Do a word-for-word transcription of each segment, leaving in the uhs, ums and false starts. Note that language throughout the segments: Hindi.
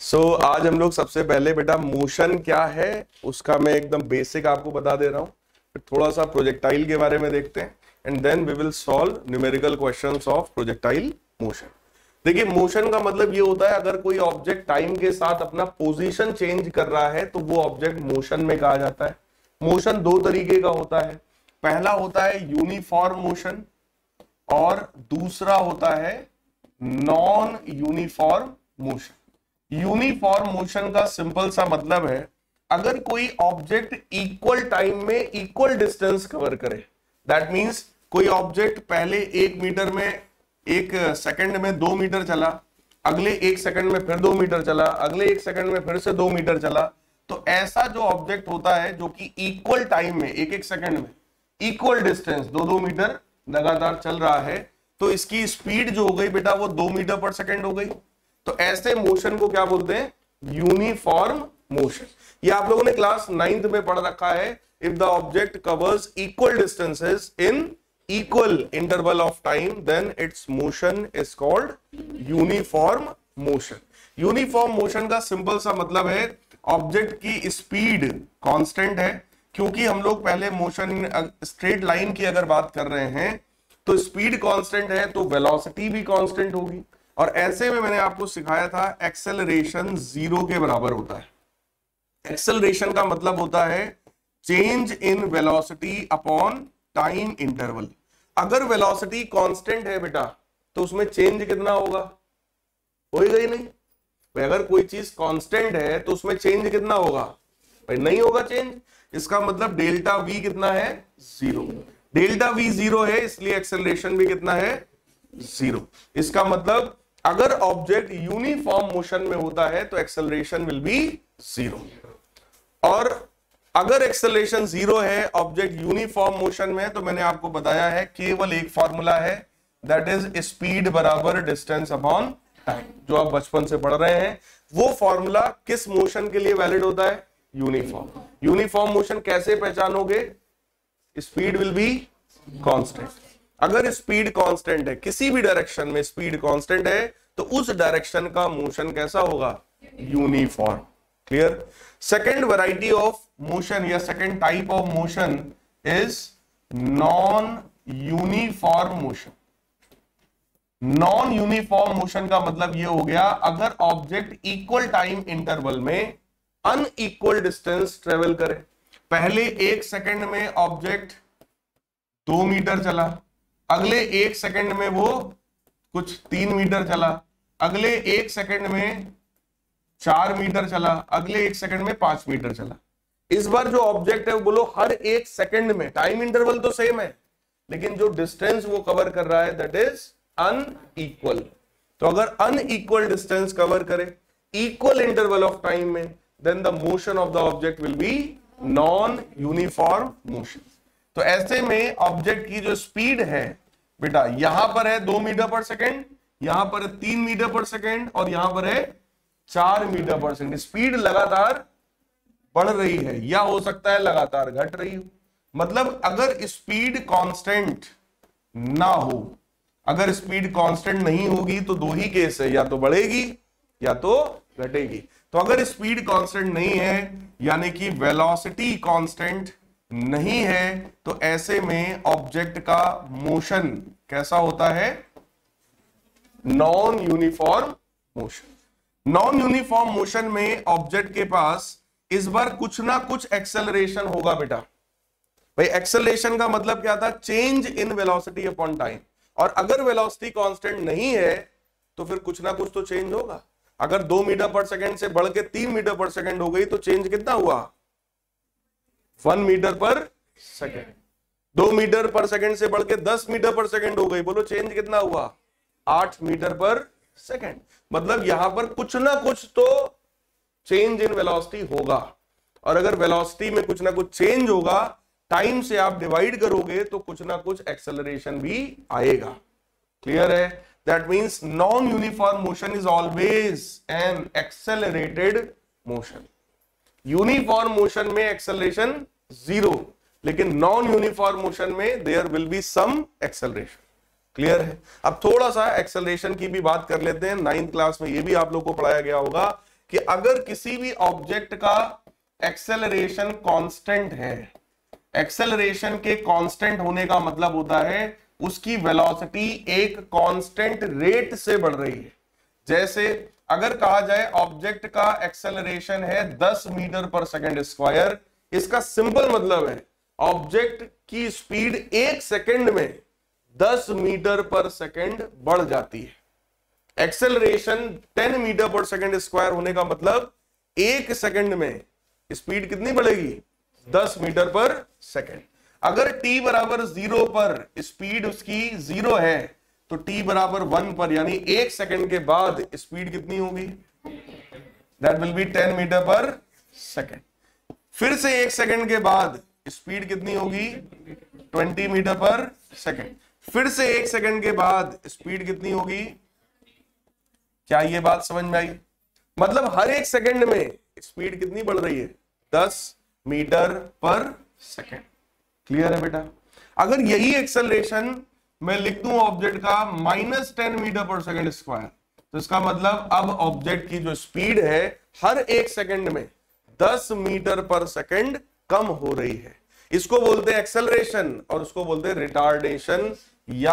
सो so, आज हम लोग सबसे पहले बेटा मोशन क्या है उसका मैं एकदम बेसिक आपको बता दे रहा हूँ, फिर थोड़ा सा प्रोजेक्टाइल के बारे में देखते हैं and then we will solve numerical questions of projectile motion. देखिए मोशन का मतलब ये होता है अगर कोई ऑब्जेक्ट टाइम के साथ अपना पोजीशन चेंज कर रहा है तो वो ऑब्जेक्ट मोशन में कहा जाता है। मोशन दो तरीके का होता है, पहला होता है यूनिफॉर्म मोशन और दूसरा होता है non uniform motion. Uniform motion का सिंपल सा मतलब है अगर कोई ऑब्जेक्ट इक्वल टाइम में इक्वल डिस्टेंस कवर करे, दैट मींस कोई ऑब्जेक्ट पहले एक मीटर में एक सेकंड में दो मीटर चला, अगले एक सेकंड में फिर दो मीटर चला, अगले एक सेकंड में फिर से दो मीटर चला, तो ऐसा जो ऑब्जेक्ट होता है जो कि इक्वल टाइम में एक एक सेकंड में इक्वल डिस्टेंस दो दो मीटर लगातार चल रहा है, तो इसकी स्पीड जो हो गई बेटा वो दो मीटर पर सेकंड हो गई। तो ऐसे मोशन को क्या बोलते हैं? Uniform motion. ये आप लोगों ने क्लास नाइन्थ में पढ़ रखा है। If the object covers equal distances in equal interval of time then its motion is called uniform motion. Uniform motion का सिंपल सा मतलब है ऑब्जेक्ट की स्पीड कांस्टेंट है, क्योंकि हम लोग पहले मोशन स्ट्रेट लाइन की अगर बात कर रहे हैं तो स्पीड कांस्टेंट है तो वेलोसिटी भी कांस्टेंट होगी। और ऐसे में मैंने आपको सिखाया था एक्सेलरेशन जीरो के बराबर होता है। एक्सेलरेशन का मतलब होता है change in velocity upon time interval. अगर वेलोसिटी कांस्टेंट है बेटा तो उसमें चेंज कितना होगा? होएगा ही नहीं भाई। अगर कोई चीज कांस्टेंट है तो उसमें चेंज कितना होगा? भाई नहीं होगा चेंज। इसका मतलब डेल्टा वी कितना है? जीरो। डेल्टा वी जीरो है इसलिए एक्सेलरेशन भी कितना है? जीरो। इसका मतलब अगर ऑब्जेक्ट यूनिफॉर्म मोशन में होता है तो एक्सेलरेशन विल बी जीरो, और अगर एक्सेलरेशन जीरो है ऑब्जेक्ट यूनिफॉर्म मोशन में तो मैंने आपको बताया है केवल एक फॉर्मूला है, दैट इज स्पीड बराबर डिस्टेंस अपॉन टाइम, जो आप बचपन से पढ़ रहे हैं। वो फॉर्मूला किस मोशन के लिए वैलिड होता है? यूनिफॉर्म। यूनिफॉर्म मोशन कैसे पहचानोगे? Speed will be constant. अगर स्पीड कांस्टेंट है, किसी भी डायरेक्शन में स्पीड कांस्टेंट है, तो उस डायरेक्शन का मोशन कैसा होगा? Uniform. Clear? Second variety of motion या second type of motion is non uniform motion. Non uniform motion का मतलब यह हो गया अगर ऑब्जेक्ट इक्वल टाइम इंटरवल में अनइक्वल डिस्टेंस ट्रेवल करे। पहले एक सेकंड में ऑब्जेक्ट दो मीटर चला, अगले एक सेकंड में वो कुछ तीन मीटर चला, अगले एक सेकंड में चार मीटर चला, अगले एक सेकंड में पांच मीटर चला। इस बार जो ऑब्जेक्ट है वो बोलो हर एक सेकंड में, टाइम इंटरवल तो सेम है लेकिन जो डिस्टेंस वो कवर कर रहा है दैट इज अनइक्वल। तो अगर अनइक्वल डिस्टेंस कवर करे इक्वल इंटरवल ऑफ टाइम में then the motion of the object will be non uniform motion. तो ऐसे में ऑब्जेक्ट की जो स्पीड है बेटा यहां पर है दो मीटर पर सेकेंड, यहां पर है तीन मीटर पर सेकेंड और यहां पर है चार मीटर पर सेकेंड। स्पीड लगातार बढ़ रही है या हो सकता है लगातार घट रही हो। मतलब अगर स्पीड कांस्टेंट ना हो, अगर स्पीड कांस्टेंट नहीं होगी तो दो ही केस है, या तो बढ़ेगी या तो घटेगी। तो अगर स्पीड कांस्टेंट नहीं है यानी कि वेलोसिटी कांस्टेंट नहीं है तो ऐसे में ऑब्जेक्ट का मोशन कैसा होता है? Non uniform motion. Non uniform motion में ऑब्जेक्ट के पास इस बार कुछ ना कुछ एक्सेलरेशन होगा बेटा। भाई एक्सेलरेशन का मतलब क्या था? Change in velocity upon time. और अगर वेलोसिटी कांस्टेंट नहीं है तो फिर कुछ ना कुछ तो चेंज होगा। अगर दो मीटर पर सेकंड से बढ़ के तीन मीटर पर सेकंड हो गई तो चेंज कितना हुआ? वन मीटर पर सेकेंड। दो मीटर पर सेकेंड से बढ़ के दस मीटर पर सेकेंड हो गई, बोलो चेंज कितना हुआ? आठ मीटर पर सेकेंड। मतलब यहां पर कुछ ना कुछ तो चेंज इन वेलोसिटी होगा, और अगर वेलोसिटी में कुछ ना कुछ चेंज होगा टाइम से आप डिवाइड करोगे तो कुछ ना कुछ एक्सेलरेशन भी आएगा। क्लियर है? That means non uniform motion is always an accelerated motion. Uniform motion में एक्सेलरेशन जीरो, लेकिन नॉन यूनिफॉर्म मोशन में there will be some acceleration. Clear है? अब थोड़ा सा एक्सेलरेशन की भी बात कर लेते हैं। नाइन्थ क्लास में ये भी आप लोग को पढ़ाया गया होगा कि अगर किसी भी ऑब्जेक्ट का एक्सेलरेशन कांस्टेंट है, एक्सेलरेशन के कांस्टेंट होने का मतलब होता है उसकी वेलोसिटी एक कांस्टेंट रेट से बढ़ रही है। जैसे अगर कहा जाए ऑब्जेक्ट का एक्सेलरेशन है दस मीटर पर सेकंड स्क्वायर, इसका सिंपल मतलब है ऑब्जेक्ट की स्पीड एक सेकंड में दस मीटर पर सेकंड बढ़ जाती है। एक्सेलरेशन दस मीटर पर सेकंड स्क्वायर होने का मतलब एक सेकंड में स्पीड कितनी बढ़ेगी, दस मीटर पर सेकंड। अगर t बराबर जीरो पर स्पीड उसकी जीरो है तो t बराबर वन पर यानी एक सेकंड के बाद स्पीड कितनी होगी, that will be ten metre पर सेकंड। फिर से एक सेकंड के बाद स्पीड कितनी होगी, ट्वेंटी मीटर पर सेकंड। फिर से एक सेकंड के बाद स्पीड कितनी होगी, क्या ये बात समझ में आई? मतलब हर एक सेकंड में स्पीड कितनी बढ़ रही है, दस मीटर पर सेकंड। क्लियर है बेटा? अगर यही एक्सेलरेशन मैं लिख दूं ऑब्जेक्ट का माइनस टेन मीटर पर सेकंड स्क्वायर, तो इसका मतलब अब ऑब्जेक्ट की जो स्पीड है हर एक सेकंड में दस मीटर पर सेकंड कम हो रही है। इसको बोलते हैं एक्सेलरेशन और उसको बोलते हैं रिटार्डेशन या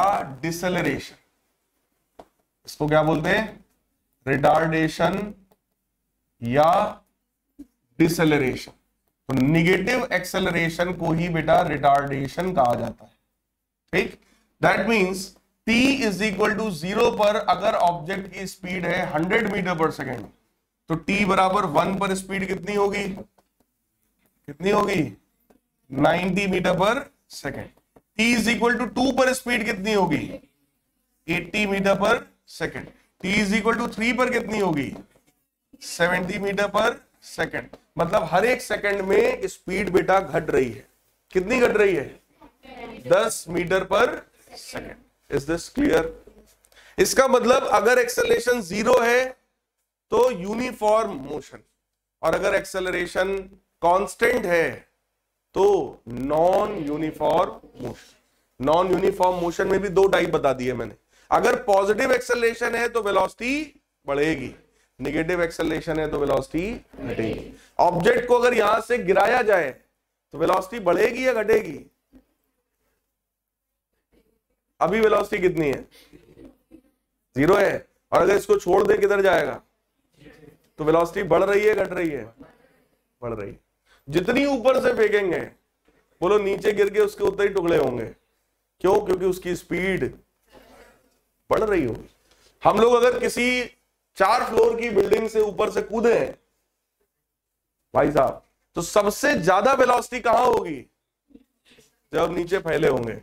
डिसेलरेशन। इसको क्या बोलते हैं, रिटार्डेशन या डिसेलरेशन। तो निगेटिव एक्सेलरेशन को ही बेटा रिटार्डेशन कहा जाता है। ठीक, that means t is equal to zero पर अगर ऑब्जेक्ट की स्पीड है हंड्रेड मीटर पर सेकेंड, तो t बराबर वन पर स्पीड कितनी होगी, कितनी होगी, नाइंटी मीटर पर second. t is equal to two पर स्पीड कितनी होगी, एटी मीटर पर second. t is equal to three पर कितनी होगी, सेवेंटी मीटर पर सेकेंड। मतलब हर एक सेकंड में स्पीड बेटा घट रही है। कितनी घट रही है, दस मीटर पर सेकेंड। Is this clear? इसका मतलब अगर एक्सेलरेशन जीरो है तो यूनिफॉर्म मोशन, और अगर एक्सेलरेशन कांस्टेंट है तो non uniform motion. Non uniform motion में भी दो टाइप बता दिए मैंने। अगर पॉजिटिव एक्सेलरेशन है तो वेलोसिटी बढ़ेगी, नेगेटिव एक्सेलरेशन है तो वेलोसिटी घटेगी। ऑब्जेक्ट को अगर यहां से गिराया जाए तो वेलोसिटी बढ़ेगी या घटेगी? अभी वेलोसिटी कितनी है, जीरो है, और अगर इसको छोड़ दे किधर जाएगा, तो वेलोसिटी बढ़ रही है घट रही है, बढ़ रही है। जितनी ऊपर से फेंकेंगे बोलो नीचे गिर के उसके उतने ही टुकड़े होंगे। क्यों? क्योंकि उसकी स्पीड बढ़ रही होगी। हम लोग अगर किसी चार फ्लोर की बिल्डिंग से ऊपर से कूदे भाई साहब, तो सबसे ज्यादा वेलोसिटी कहां होगी, जब नीचे फैले होंगे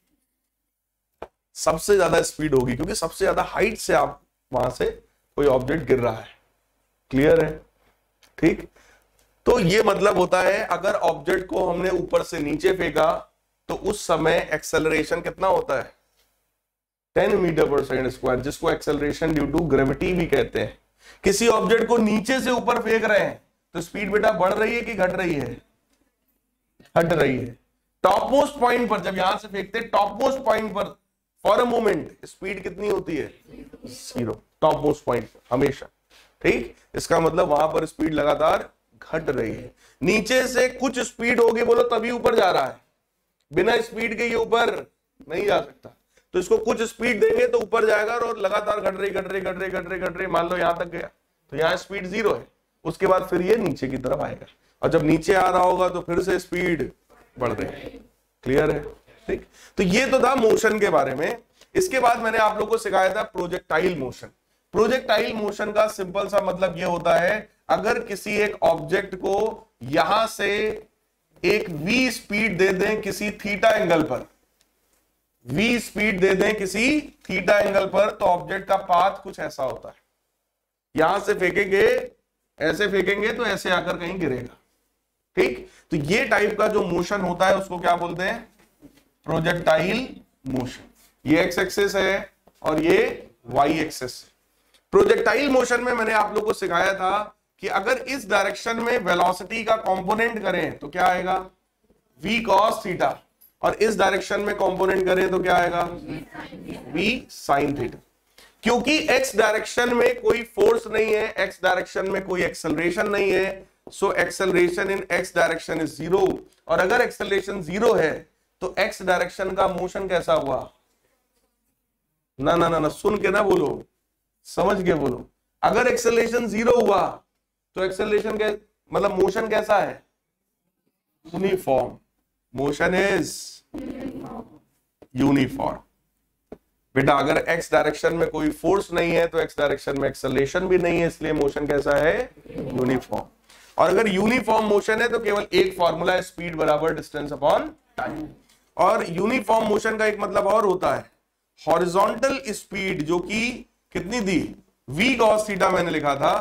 सबसे ज्यादा स्पीड होगी, क्योंकि सबसे ज्यादा हाइट से आप वहां से कोई ऑब्जेक्ट गिर रहा है। क्लियर है? ठीक, तो ये मतलब होता है अगर ऑब्जेक्ट को हमने ऊपर से नीचे फेंका तो उस समय एक्सेलरेशन कितना होता है, टेन मीटर पर सेकंड स्क्वायर, जिसको एक्सेलरेशन ड्यू टू ग्रेविटी भी कहते हैं। किसी ऑब्जेक्ट को नीचे से ऊपर फेंक रहे हैं तो स्पीड बेटा बढ़ रही है कि घट रही है, घट रही है। टॉप मोस्ट पॉइंट पर जब यहां से फेंकते टॉप मोस्ट पॉइंट पर फॉर अ मोमेंट स्पीड कितनी होती है, जीरो, टॉप मोस्ट पॉइंट हमेशा। ठीक, इसका मतलब वहां पर स्पीड लगातार घट रही है। नीचे से कुछ स्पीड होगी बोलो तभी ऊपर जा रहा है, बिना स्पीड के ये ऊपर नहीं जा सकता। तो इसको कुछ स्पीड देंगे तो ऊपर जाएगा और लगातार घट रही घट रही घट रही घट रही घट रही मान लो यहां तक गया, तो यहाँ स्पीड जीरो है, उसके बाद फिर ये नीचे की तरफ आएगा, और जब नीचे आ रहा होगा तो फिर से स्पीड बढ़ रही है। क्लियर है? ठीक, तो ये तो था मोशन के बारे में। इसके बाद मैंने आप लोगों को सिखाया था प्रोजेक्टाइल मोशन। प्रोजेक्टाइल मोशन का सिंपल सा मतलब ये होता है अगर किसी एक ऑब्जेक्ट को यहां से एक v स्पीड दे दें किसी थीटा एंगल पर, v स्पीड दे दें किसी थीटा एंगल पर, तो ऑब्जेक्ट का पाथ कुछ ऐसा होता है। यहां से फेंकेंगे, ऐसे फेंकेंगे तो ऐसे आकर कहीं गिरेगा। ठीक, तो ये टाइप का जो मोशन होता है उसको क्या बोलते हैं, प्रोजेक्टाइल मोशन। ये एक्स एक्सिस है और ये वाई एक्सिस। प्रोजेक्टाइल मोशन में मैंने आप लोगों को सिखाया था कि अगर इस डायरेक्शन में वेलोसिटी का कंपोनेंट करें तो क्या आएगा, v cos थीटा, और इस डायरेक्शन में कंपोनेंट करें तो क्या आएगा, v sin थीटा। क्योंकि एक्स डायरेक्शन में कोई फोर्स नहीं है, एक्स डायरेक्शन में कोई एक्सेलरेशन नहीं है, so acceleration in x direction is zero. और अगर एक्सेलरेशन जीरो है तो एक्स डायरेक्शन का मोशन कैसा हुआ? ना ना ना ना सुन के ना बोलो, समझ के बोलो। अगर एक्सेलरेशन जीरो हुआ तो एक्सेलरेशन के मतलब मोशन कैसा है? यूनिफॉर्म। Motion is uniform. बेटा अगर एक्स डायरेक्शन में कोई फोर्स नहीं है तो एक्स डायरेक्शन में एक्सेलरेशन भी नहीं है, इसलिए मोशन कैसा है? यूनिफॉर्म। और अगर यूनिफॉर्म मोशन है तो केवल एक फॉर्मूला है, स्पीड बराबर डिस्टेंस अपॉन टाइम। और यूनिफॉर्म मोशन का एक मतलब और होता है, हॉरिजॉन्टल स्पीड, जो कि कितनी दी? v cos थीटा मैंने लिखा था,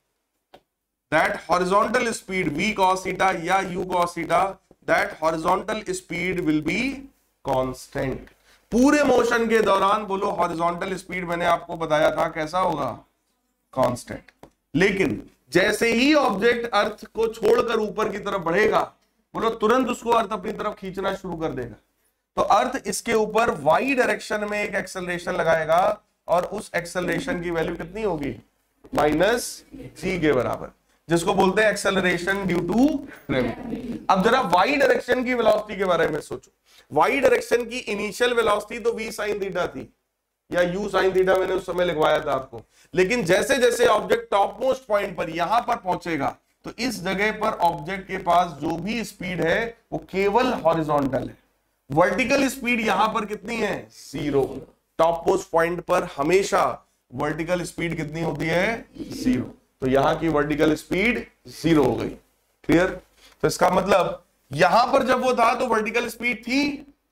that horizontal speed v cos theta या u cos theta, that horizontal speed will be constant. पूरे मोशन के दौरान बोलो हॉरिजॉन्टल स्पीड मैंने आपको बताया था कैसा होगा? कांस्टेंट। लेकिन जैसे ही ऑब्जेक्ट अर्थ को छोड़कर ऊपर की तरफ बढ़ेगा, बोलो तुरंत उसको अर्थ अपनी तरफ खींचना शुरू कर देगा। तो अर्थ इसके ऊपर वाई डायरेक्शन में एक एक्सेलरेशन लगाएगा और उस एक्सेलरेशन की वैल्यू कितनी होगी? माइनस जी के बराबर, जिसको बोलते हैं एक्सेलरेशन ड्यू टू ग्रेविटी। अब जरा वाई डायरेक्शन की वेलोसिटी के बारे में सोचो। वाई डायरेक्शन की इनिशियल वेलोसिटी तो v sin थीटा थी या u sin थीटा, मैंने उस समय लिखवाया था आपको। लेकिन जैसे जैसे ऑब्जेक्ट टॉप मोस्ट पॉइंट पर यहां पर पहुंचेगा तो इस जगह पर ऑब्जेक्ट के पास जो भी स्पीड है वो केवल हॉरिजॉन्टल है। वर्टिकल स्पीड यहां पर कितनी है? जीरो। टॉप मोस्ट पॉइंट पर हमेशा वर्टिकल स्पीड कितनी होती है? जीरो। तो यहां की वर्टिकल स्पीड जीरो हो गई। क्लियर? तो इसका मतलब यहां पर जब वो था तो वर्टिकल स्पीड थी,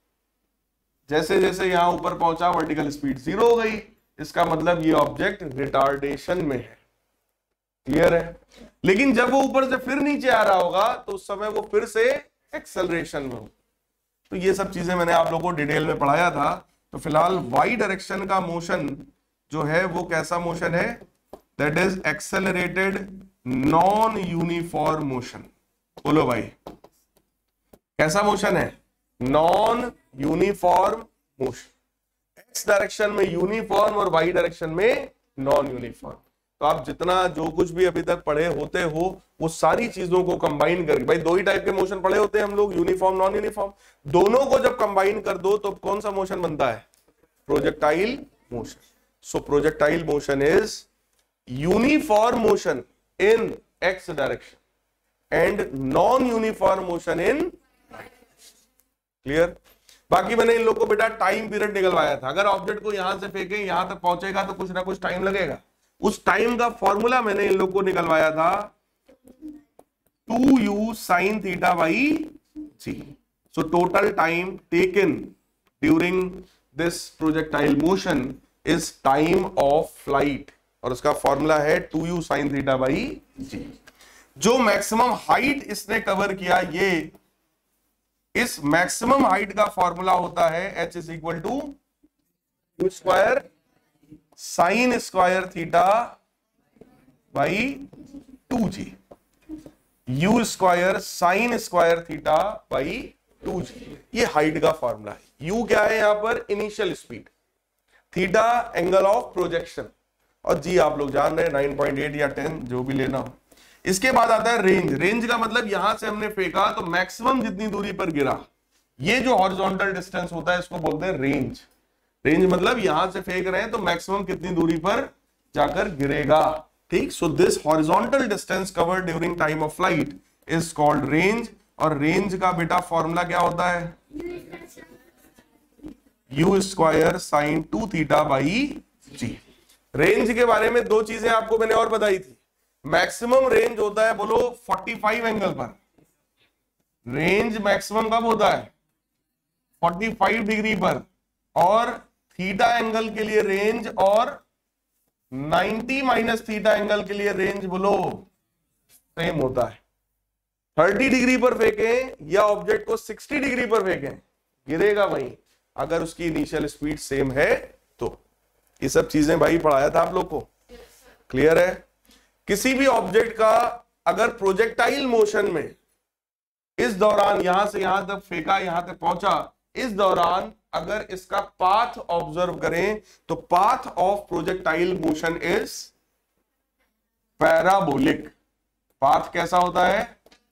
जैसे जैसे यहां ऊपर पहुंचा वर्टिकल स्पीड जीरो हो गई। इसका मतलब ये ऑब्जेक्ट रिटार्डेशन में है। क्लियर है? लेकिन जब वो ऊपर से फिर नीचे आ रहा होगा तो उस समय वो फिर से एक्सेलरेशन में हो। तो ये सब चीजें मैंने आप लोगों को डिटेल में पढ़ाया था। तो फिलहाल वाई डायरेक्शन का मोशन जो है वो कैसा मोशन है? That is accelerated non uniform motion. बोलो भाई कैसा मोशन है? Non uniform motion. X direction में यूनिफॉर्म और वाई डायरेक्शन में नॉन यूनिफॉर्म। तो आप जितना जो कुछ भी अभी तक पढ़े होते हो वो सारी चीजों को कंबाइन करके, भाई दो ही टाइप के मोशन पढ़े होते हैं हम लोग, यूनिफॉर्म नॉन यूनिफॉर्म, दोनों को जब कंबाइन कर दो तो कौन सा मोशन बनता है? Projectile motion. So projectile motion is uniform motion in x direction and non uniform motion in. Clear? बाकी मैंने इन लोगों को बेटा टाइम पीरियड निकलवाया था। अगर ऑब्जेक्ट को यहां से फेंके यहां तक पहुंचेगा तो कुछ ना कुछ टाइम लगेगा। उस टाइम का फॉर्मूला मैंने इन लोगों को निकलवाया था, two u sine theta by g. So total time taken during this projectile motion is time of flight, और उसका फॉर्मूला है two u sine theta by g. जो मैक्सिमम हाइट इसने कवर किया, ये इस मैक्सिमम हाइट का फॉर्मूला होता है h is equal to u square sine square theta by two g. U square sine square theta by two g, ये हाइट का फॉर्मूला है। यू क्या है यहां पर? Initial speed, theta angle of projection, और जी आप लोग जान रहे हैं नाइन पॉइंट एट या टेन जो भी लेना हो। इसके बाद आता है रेंज। रेंज का मतलब यहां से हमने फेंका तो मैक्सिमम जितनी दूरी पर गिरा, ये जो हॉरिजॉन्टल डिस्टेंस होता है इसको बोलते हैं रेंज। रेंज मतलब यहां से फेंक रहे हैं तो मैक्सिमम कितनी दूरी पर जाकर गिरेगा। ठीक? So this horizontal distance covered during time of flight is called range. और रेंज का बेटा फॉर्मूला क्या होता है? U square sine two theta by g. Range के बारे में दो चीजें आपको मैंने और बताई थी। मैक्सिमम रेंज होता है बोलो पैंतालीस एंगल पर। रेंज मैक्सिमम कब होता है? पैंतालीस डिग्री पर। और थीटा एंगल के लिए रेंज और नब्बे माइनस थीटा एंगल के लिए रेंज बोलो सेम होता है। तीस डिग्री पर फेंकें या ऑब्जेक्ट को साठ डिग्री पर फेंकें, गिरेगा वहीं, अगर उसकी इनिशियल स्पीड सेम है तो। ये सब चीजें भाई पढ़ाया था आप लोग को। क्लियर है? किसी भी ऑब्जेक्ट का अगर प्रोजेक्टाइल मोशन में इस दौरान यहां से यहां तक फेंका, यहां तक पहुंचा, इस दौरान अगर इसका पाथ ऑब्जर्व करें तो path of projectile motion is parabolic. Path कैसा होता है?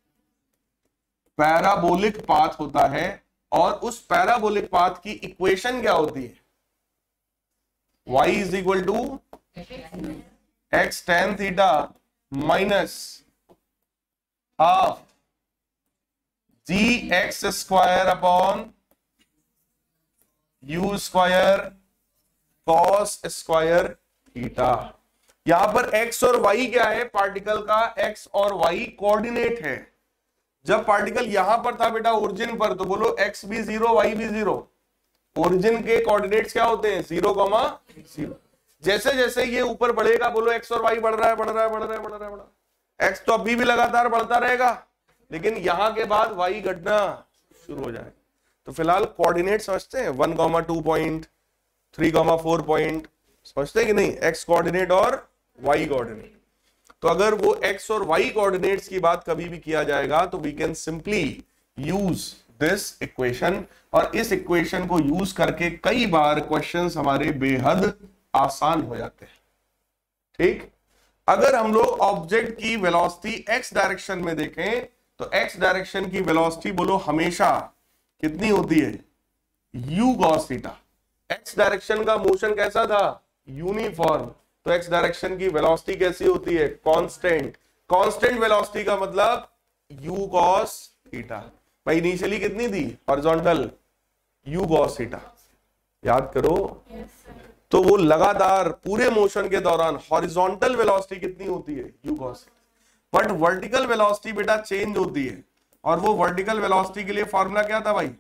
पैराबोलिक पाथ होता है। और उस पैराबोलिक पाथ की इक्वेशन क्या होती है? y is equal to x tan theta minus half g x square upon u square cos square theta. यहां पर x और y क्या है? पार्टिकल का x और y कोऑर्डिनेट है। जब पार्टिकल यहां पर था बेटा ओरिजिन पर, तो बोलो x भी जीरो y भी जीरो। ओरिजिन के कोऑर्डिनेट्स क्या होते हैं? Zero comma zero. जैसे जैसे ये ऊपर बढ़ेगा, बोलो x और y बढ़ रहा है बढ़ रहा है बढ़ रहा है बढ़ रहा है बढ़ रहा है। x तो अभी भी लगातार बढ़ता रहेगा, लेकिन यहां के बाद y घटना शुरू हो जाए। तो फिलहाल कोऑर्डिनेट समझते हैं, one comma two point, three comma four point, समझते हैं कि नहीं? x कोऑर्डिनेट और y कोऑर्डिनेट। तो अगर वो x और y कोऑर्डिनेट्स की बात कभी भी किया जाएगा तो we can simply use this equation, और इस इक्वेशन को यूज करके कई बार क्वेश्चंस हमारे बेहद आसान हो जाते हैं। ठीक, अगर हम लोग ऑब्जेक्ट की वेलोसिटी x डायरेक्शन में देखें तो x डायरेक्शन की वेलोसिटी बोलो हमेशा कितनी होती है? u cos theta. x direction का मोशन कैसा था? यूनिफॉर्म। तो x डायरेक्शन की वेलोसिटी कैसी होती है? कांस्टेंट। कांस्टेंट वेलोसिटी का मतलब u cos थीटा। भाई इनिशियली कितनी थी? हॉरिजॉन्टल u cos थीटा, याद करो। yes, तो वो लगातार पूरे मोशन के दौरान हॉरिजॉन्टल वेलोसिटी कितनी होती है? u cos theta. But vertical velocity बेटा चेंज होती है, और वो वर्टिकल वेलोसिटी के लिए फॉर्मूला क्या था भाई?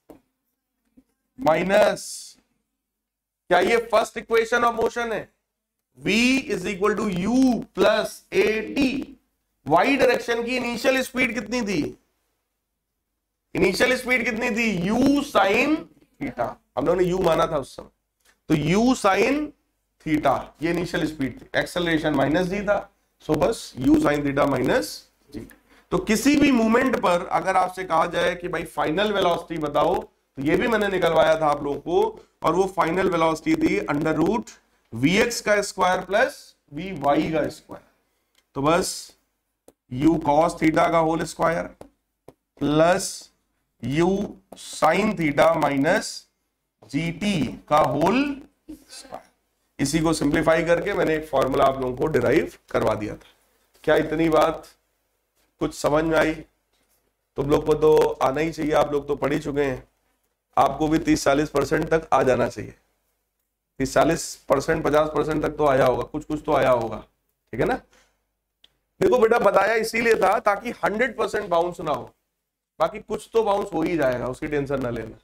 माइनस, क्या ये फर्स्ट इक्वेशन ऑफ मोशन है? v is equal to u plus a t. Y direction की इनिशियल स्पीड कितनी थी? इनिशियल स्पीड कितनी थी? u sine theta. हम लोगों ने u माना था उस समय, तो u साइन थीटा ये इनिशियल स्पीड थी। एक्सेलरेशन माइनस जी था, सो बस u sine theta minus g. तो किसी भी मूवमेंट पर अगर आपसे कहा जाए कि भाई फाइनल वेलोसिटी बताओ, तो ये भी मैंने निकलवाया था आप लोगों को, और वो फाइनल वेलोसिटी थी अंडर रूट वी एक्स का स्क्वायर प्लस वी वाई का स्क्वायर। तो बस u cos थीटा का whole square plus u sine theta minus g t का होल स्क्वायर। इसी को सिंप्लीफाई करके मैंने एक फॉर्मूला आप लोगों को डिराइव करवा दिया था। क्या इतनी बात कुछ समझ में आई? तुम लोग को तो आना ही चाहिए, आप लोग तो पढ़ ही चुके हैं। आपको भी तीस चालीस परसेंट तक आ जाना चाहिए। तीस चालीस परसेंट पचास परसेंट तक तो आया होगा, कुछ कुछ तो आया होगा। ठीक है ना? देखो बेटा बताया इसीलिए था ताकि हंड्रेड परसेंट बाउंस ना हो, बाकी कुछ तो बाउंस हो ही जाएगा, उसकी टेंशन ना लेना।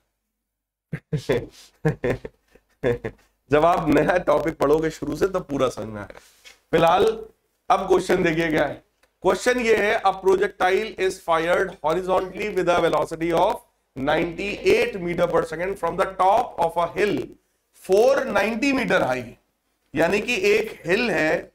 जब आप नया टॉपिक पढ़ोगे शुरू से तब पूरा समझ में आएगा। फिलहाल अब क्वेश्चन देखिए क्या है। क्वेश्चन ये है, a projectile is fired horizontally with a velocity of ninety-eight metre पर second from the top of a hill four ninety metre high. यानी कि एक हिल है,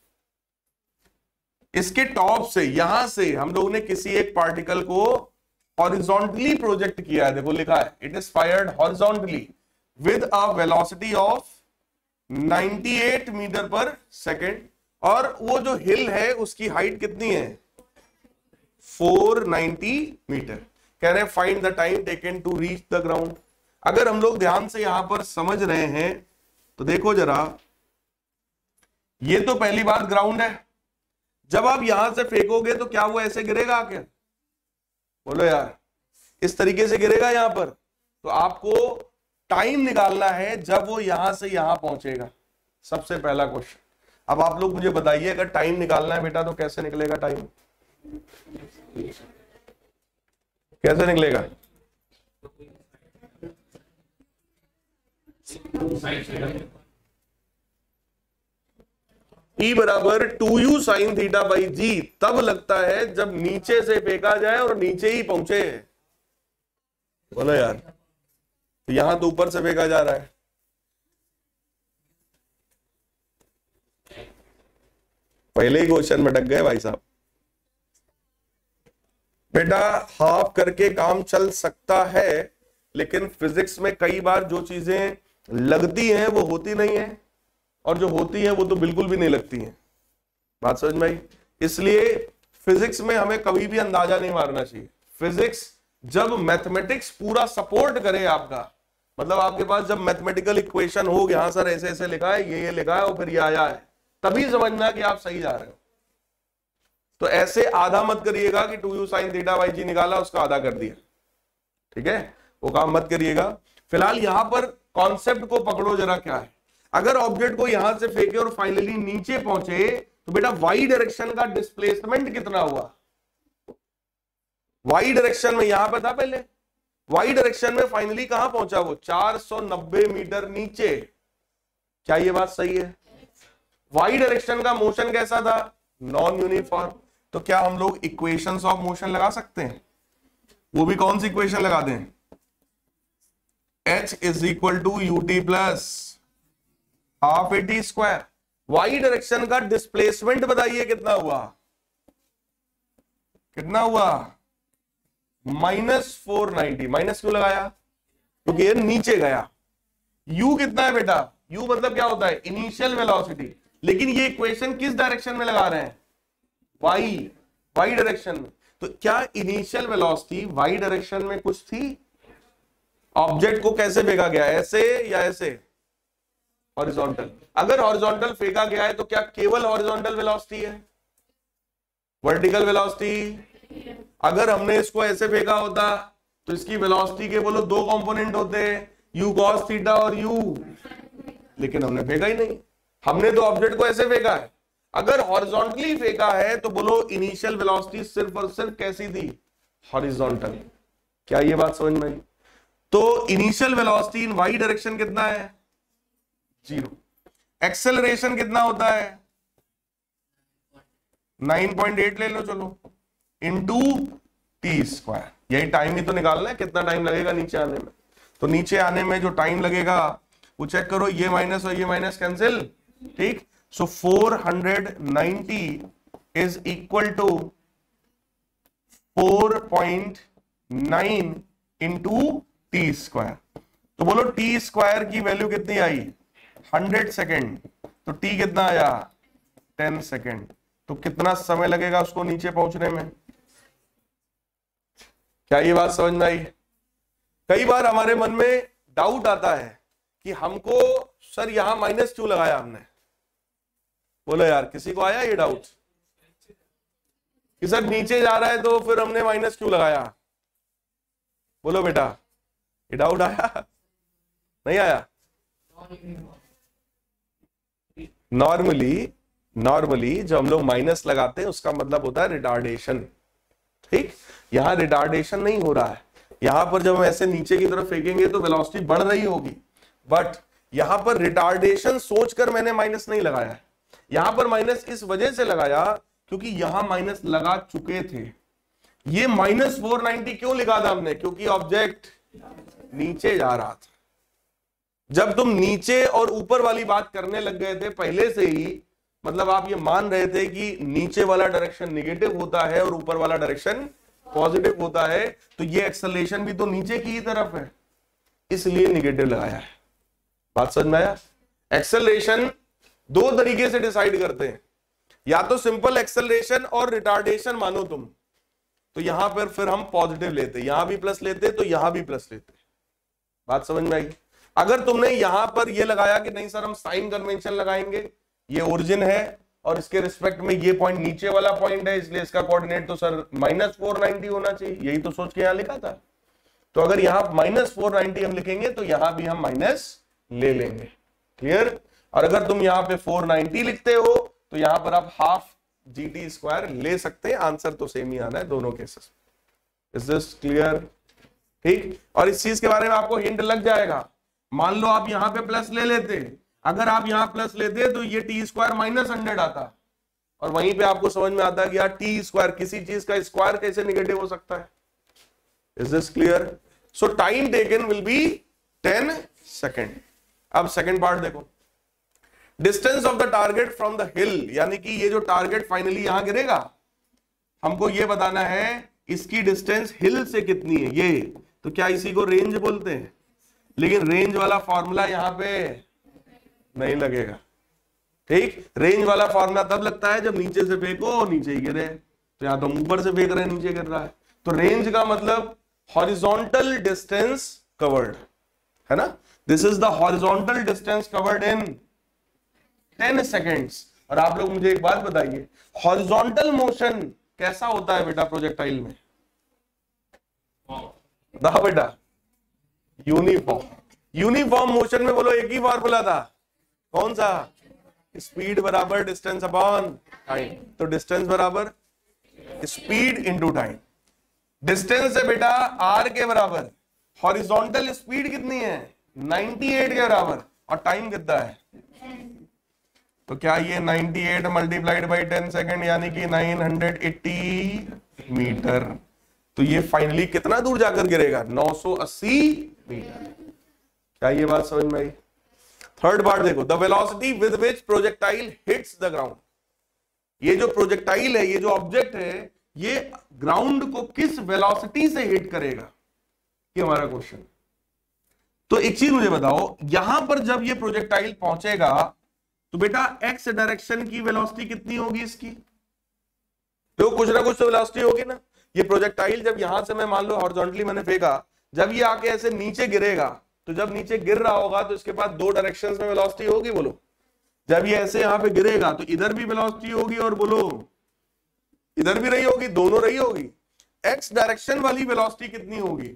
इसके टॉप से, यहां से हम लोगों ने किसी एक पार्टिकल को हॉरिजॉन्टली प्रोजेक्ट किया है। देखो लिखा है it is fired horizontally with a velocity of ninety-eight metre पर सेकेंड, और वो जो हिल है उसकी हाइट कितनी है? four ninety metre. कह रहे find the time taken to reach the ground. अगर हम लोग ध्यान से यहां पर समझ रहे हैं तो देखो जरा, ये तो पहली बात ग्राउंड है। जब आप यहां से फेंकोगे तो क्या वो ऐसे गिरेगा आके? बोलो यार, इस तरीके से गिरेगा यहां पर। तो आपको टाइम निकालना है जब वो यहां से यहां पहुंचेगा, सबसे पहला क्वेश्चन। अब आप लोग मुझे बताइए, अगर टाइम निकालना है बेटा तो कैसे निकलेगा टाइम? कैसे निकलेगा? E बराबर two u sine theta by g तब लगता है जब नीचे से फेंका जाए और नीचे ही पहुंचे। बोलो यार, तो यहां तो ऊपर से फेंका जा रहा है। पहले ही क्वेश्चन में अटक गए भाई साहब। बेटा हाफ करके काम चल सकता है, लेकिन फिजिक्स में कई बार जो चीजें लगती हैं वो होती नहीं है, और जो होती है वो तो बिल्कुल भी नहीं लगती है। बात समझ में आई? इसलिए फिजिक्स में हमें कभी भी अंदाजा नहीं मारना चाहिए। फिजिक्स जब मैथमेटिक्स पूरा सपोर्ट करे आपका, मतलब आपके पास जब मैथमेटिकल इक्वेशन हो गया, हाँ सर ऐसे ऐसे लिखा है, ये ये लिखा है और फिर ये आया है, तभी समझना कि आप सही जा रहे हो। तो ऐसे आधा मत करिएगा कि two u sine theta by g निकाला उसका आधा कर दिया, ठीक है, वो काम मत करिएगा। फिलहाल यहां पर कॉन्सेप्ट को पकड़ो जरा। क्या है, अगर ऑब्जेक्ट को यहां से फेंके और फाइनली नीचे पहुंचे तो बेटा वाई डायरेक्शन का डिस्प्लेसमेंट कितना हुआ? वाई डायरेक्शन में यहां पर था पहले, वाई डायरेक्शन में फाइनली कहां पहुंचा वो? चार सौ नब्बे मीटर नीचे। क्या ये बात सही है? वाई डायरेक्शन का मोशन कैसा था? Non uniform. तो क्या हम लोग इक्वेशंस ऑफ मोशन लगा सकते हैं? वो भी कौन सी इक्वेशन लगा दें? H is equal to u t plus half a t square. Y direction का डिस्प्लेसमेंट बताइए कितना हुआ? कितना हुआ? Minus four ninety. माइनस क्यों लगाया? क्योंकि ये नीचे गया। u कितना है बेटा? u मतलब क्या होता है? Initial velocity. लेकिन ये इक्वेशन किस डायरेक्शन में लगा रहे हैं? y, y डायरेक्शन में। तो क्या इनिशियल वेलोसिटी y डायरेक्शन में कुछ थी? ऑब्जेक्ट को कैसे फेंका गया? ऐसे या ऐसे? हॉरिजॉन्टल। अगर हॉरिजॉन्टल फेंका गया है तो क्या केवल हॉरिजॉन्टल वेलोसिटी है? Vertical velocity? अगर हमने इसको ऐसे फेंका होता तो इसकी वेलोसिटी के बोलो दो कंपोनेंट होते, u cos थीटा और u, लेकिन हमने फेंका ही नहीं। हमने तो ऑब्जेक्ट को ऐसे फेंका है। अगर हॉरिजॉन्टली फेंका है तो बोलो इनिशियल वेलोसिटी सिर्फ और सिर्फ कैसी थी? हॉरिजॉन्टल। क्या ये बात समझ में आई? तो initial velocity in y direction कितना है? जीरो। एक्सेलरेशन कितना होता है? नाइन पॉइंट एट ले लो चलो, इनटू टी स्क्वायर। यही टाइम ही तो निकालना है, कितना टाइम लगेगा नीचे आने में। तो नीचे आने में जो टाइम लगेगा वो चेक करो, ये माइनस और ये माइनस कैंसिल, ठीक। So four hundred ninety is equal to four point nine into t square. तो बोलो टी स्क्वायर की वैल्यू कितनी आई? Hundred second. तो टी कितना आया? Ten second. तो कितना समय लगेगा उसको नीचे पहुंचने में? क्या ये बात समझ में आई? कई बार हमारे मन में डाउट आता है कि हमको सर यहां माइनस क्यों लगाया हमने? बोलो यार, किसी को आया ये डाउट कि सर नीचे जा रहा है तो फिर हमने माइनस क्यों लगाया? बोलो बेटा, ये डाउट आया? नहीं आया? नॉर्मली नॉर्मली जब हम लोग माइनस लगाते हैं उसका मतलब होता है रिटार्डेशन, ठीक। यहां रिटार्डेशन नहीं हो रहा है। यहां पर जब हम ऐसे नीचे की तरफ फेंकेंगे तो वेलोसिटी बढ़ रही होगी, बट यहां पर रिटार्डेशन सोचकर मैंने माइनस नहीं लगाया है। यहां पर माइनस इस वजह से लगाया क्योंकि यहां माइनस लगा चुके थे। ये माइनस फोर नाइनटी क्यों लिखा था हमने? क्योंकि ऑब्जेक्ट नीचे जा रहा था। जब तुम नीचे और ऊपर वाली बात करने लग गए थे पहले से ही, मतलब आप ये मान रहे थे कि नीचे वाला डायरेक्शन नेगेटिव होता है और ऊपर वाला डायरेक्शन पॉजिटिव होता है, तो ये एक्सेलरेशन भी तो नीचे की ही तरफ है, इसलिए नेगेटिव लगाया है। बात समझ में आया? एक्सेलरेशन दो तरीके से डिसाइड करते हैं, या तो सिंपल एक्सेलरेशन और रिटार्डेशन मानो तुम, तो यहां पर फिर हम पॉजिटिव लेते, यहां भी प्लस लेते तो यहां भी प्लस लेते। बात समझ में आई? अगर तुमने यहां पर ये लगाया कि नहीं सर हम साइन कन्वेंशन लगाएंगे, ये ओरिजिन है और इसके रिस्पेक्ट में ये पॉइंट नीचे वाला पॉइंट है, इसलिए इसका कोऑर्डिनेट तो सर माइनस फोर नाइनटी होना चाहिए, यही तो सोच के यहां लिखा था। तो अगर यहां माइनस फोर नाइनटी हम लिखेंगे तो यहां भी हम माइनस ले लेंगे। क्लियर? और अगर तुम यहां पे फोर नाइनटी लिखते हो तो यहां पर आप हाफ जी टी स्क्वायर ले सकते हैं। आंसर तो सेम ही आना है दोनों केसेस। Is this clear? ठीक। और इस चीज के बारे में आपको हिंट लग जाएगा। मान लो आप यहां पे प्लस ले लेते, अगर आप यहां प्लस लेते तो ये टी स्क्वायर माइनस हंड्रेड आता, और वहीं पे आपको समझ में आता है कि यार टी स्क्वायर, किसी चीज का स्क्वायर कैसे नेगेटिव हो सकता है। Is this clear? So time taken will be ten second. अब सेकेंड पार्ट देखो, distance of the target from the hill, यानी कि ये जो टारगेट फाइनली यहां गिरेगा, हमको ये बताना है इसकी डिस्टेंस हिल से कितनी है। ये तो तो क्या इसी को रेंज बोलते हैं? लेकिन रेंज वाला फॉर्मूला यहां पे नहीं लगेगा, ठीक। रेंज वाला फॉर्मूला तब लगता है जब नीचे से फेंको नीचे ही गिरे, तो यहां तो ऊपर से फेंक रहे हैं नीचे गिर रहा है। तो रेंज का मतलब हॉरिजॉन्टल डिस्टेंस कवर्ड, है ना। This is the horizontal distance covered in ten seconds. और आप लोग मुझे एक बात बताइए, हॉरिजॉन्टल मोशन कैसा होता है बेटा प्रोजेक्टाइल में? बताओ बेटा, यूनिफॉर्म। यूनिफॉर्म मोशन में बोलो एक ही फॉर्मूला था, कौन सा? स्पीड बराबर डिस्टेंस अपॉन टाइम। तो डिस्टेंस बराबर स्पीड इंटू टाइम। डिस्टेंस है बेटा आर के बराबर, हॉरिजॉन्टल स्पीड कितनी है? अट्ठानवे के बराबर, और टाइम कितना है? तो क्या ये अट्ठानवे मल्टीप्लाइड बाई टेन सेकेंड यानी कि नौ सौ अस्सी मीटर। तो ये फाइनली कितना दूर जाकर गिरेगा? नौ सौ अस्सी मीटर। क्या ये बात समझ में आई? थर्ड पार्ट देखो, the velocity with which projectile hits the ground. ये जो प्रोजेक्टाइल है, ये जो ऑब्जेक्ट है, ये ग्राउंड को किस वेलोसिटी से हिट करेगा, ये हमारा क्वेश्चन। तो एक चीज मुझे बताओ, यहां पर जब ये प्रोजेक्टाइल पहुंचेगा तो बेटा एक्स डायरेक्शन की वेलोसिटी कितनी होगी इसकी? तो कुछ ना कुछ तो वेलोसिटी होगी ना। ये प्रोजेक्टाइल जब यहां से मैं मान लो हॉरिजॉन्टली मैंने फेंका, जब ये आके ऐसे नीचे गिरेगा, तो जब नीचे गिर रहा होगा तो इसके पास दो डायरेक्शंस में वेलोसिटी होगी, बोलो। जब ये ऐसे यहां पे गिरेगा तो इधर भी वेलोसिटी होगी और बोलो इधर भी रही होगी, दोनों रही होगी। एक्स डायरेक्शन वाली वेलोसिटी कितनी होगी?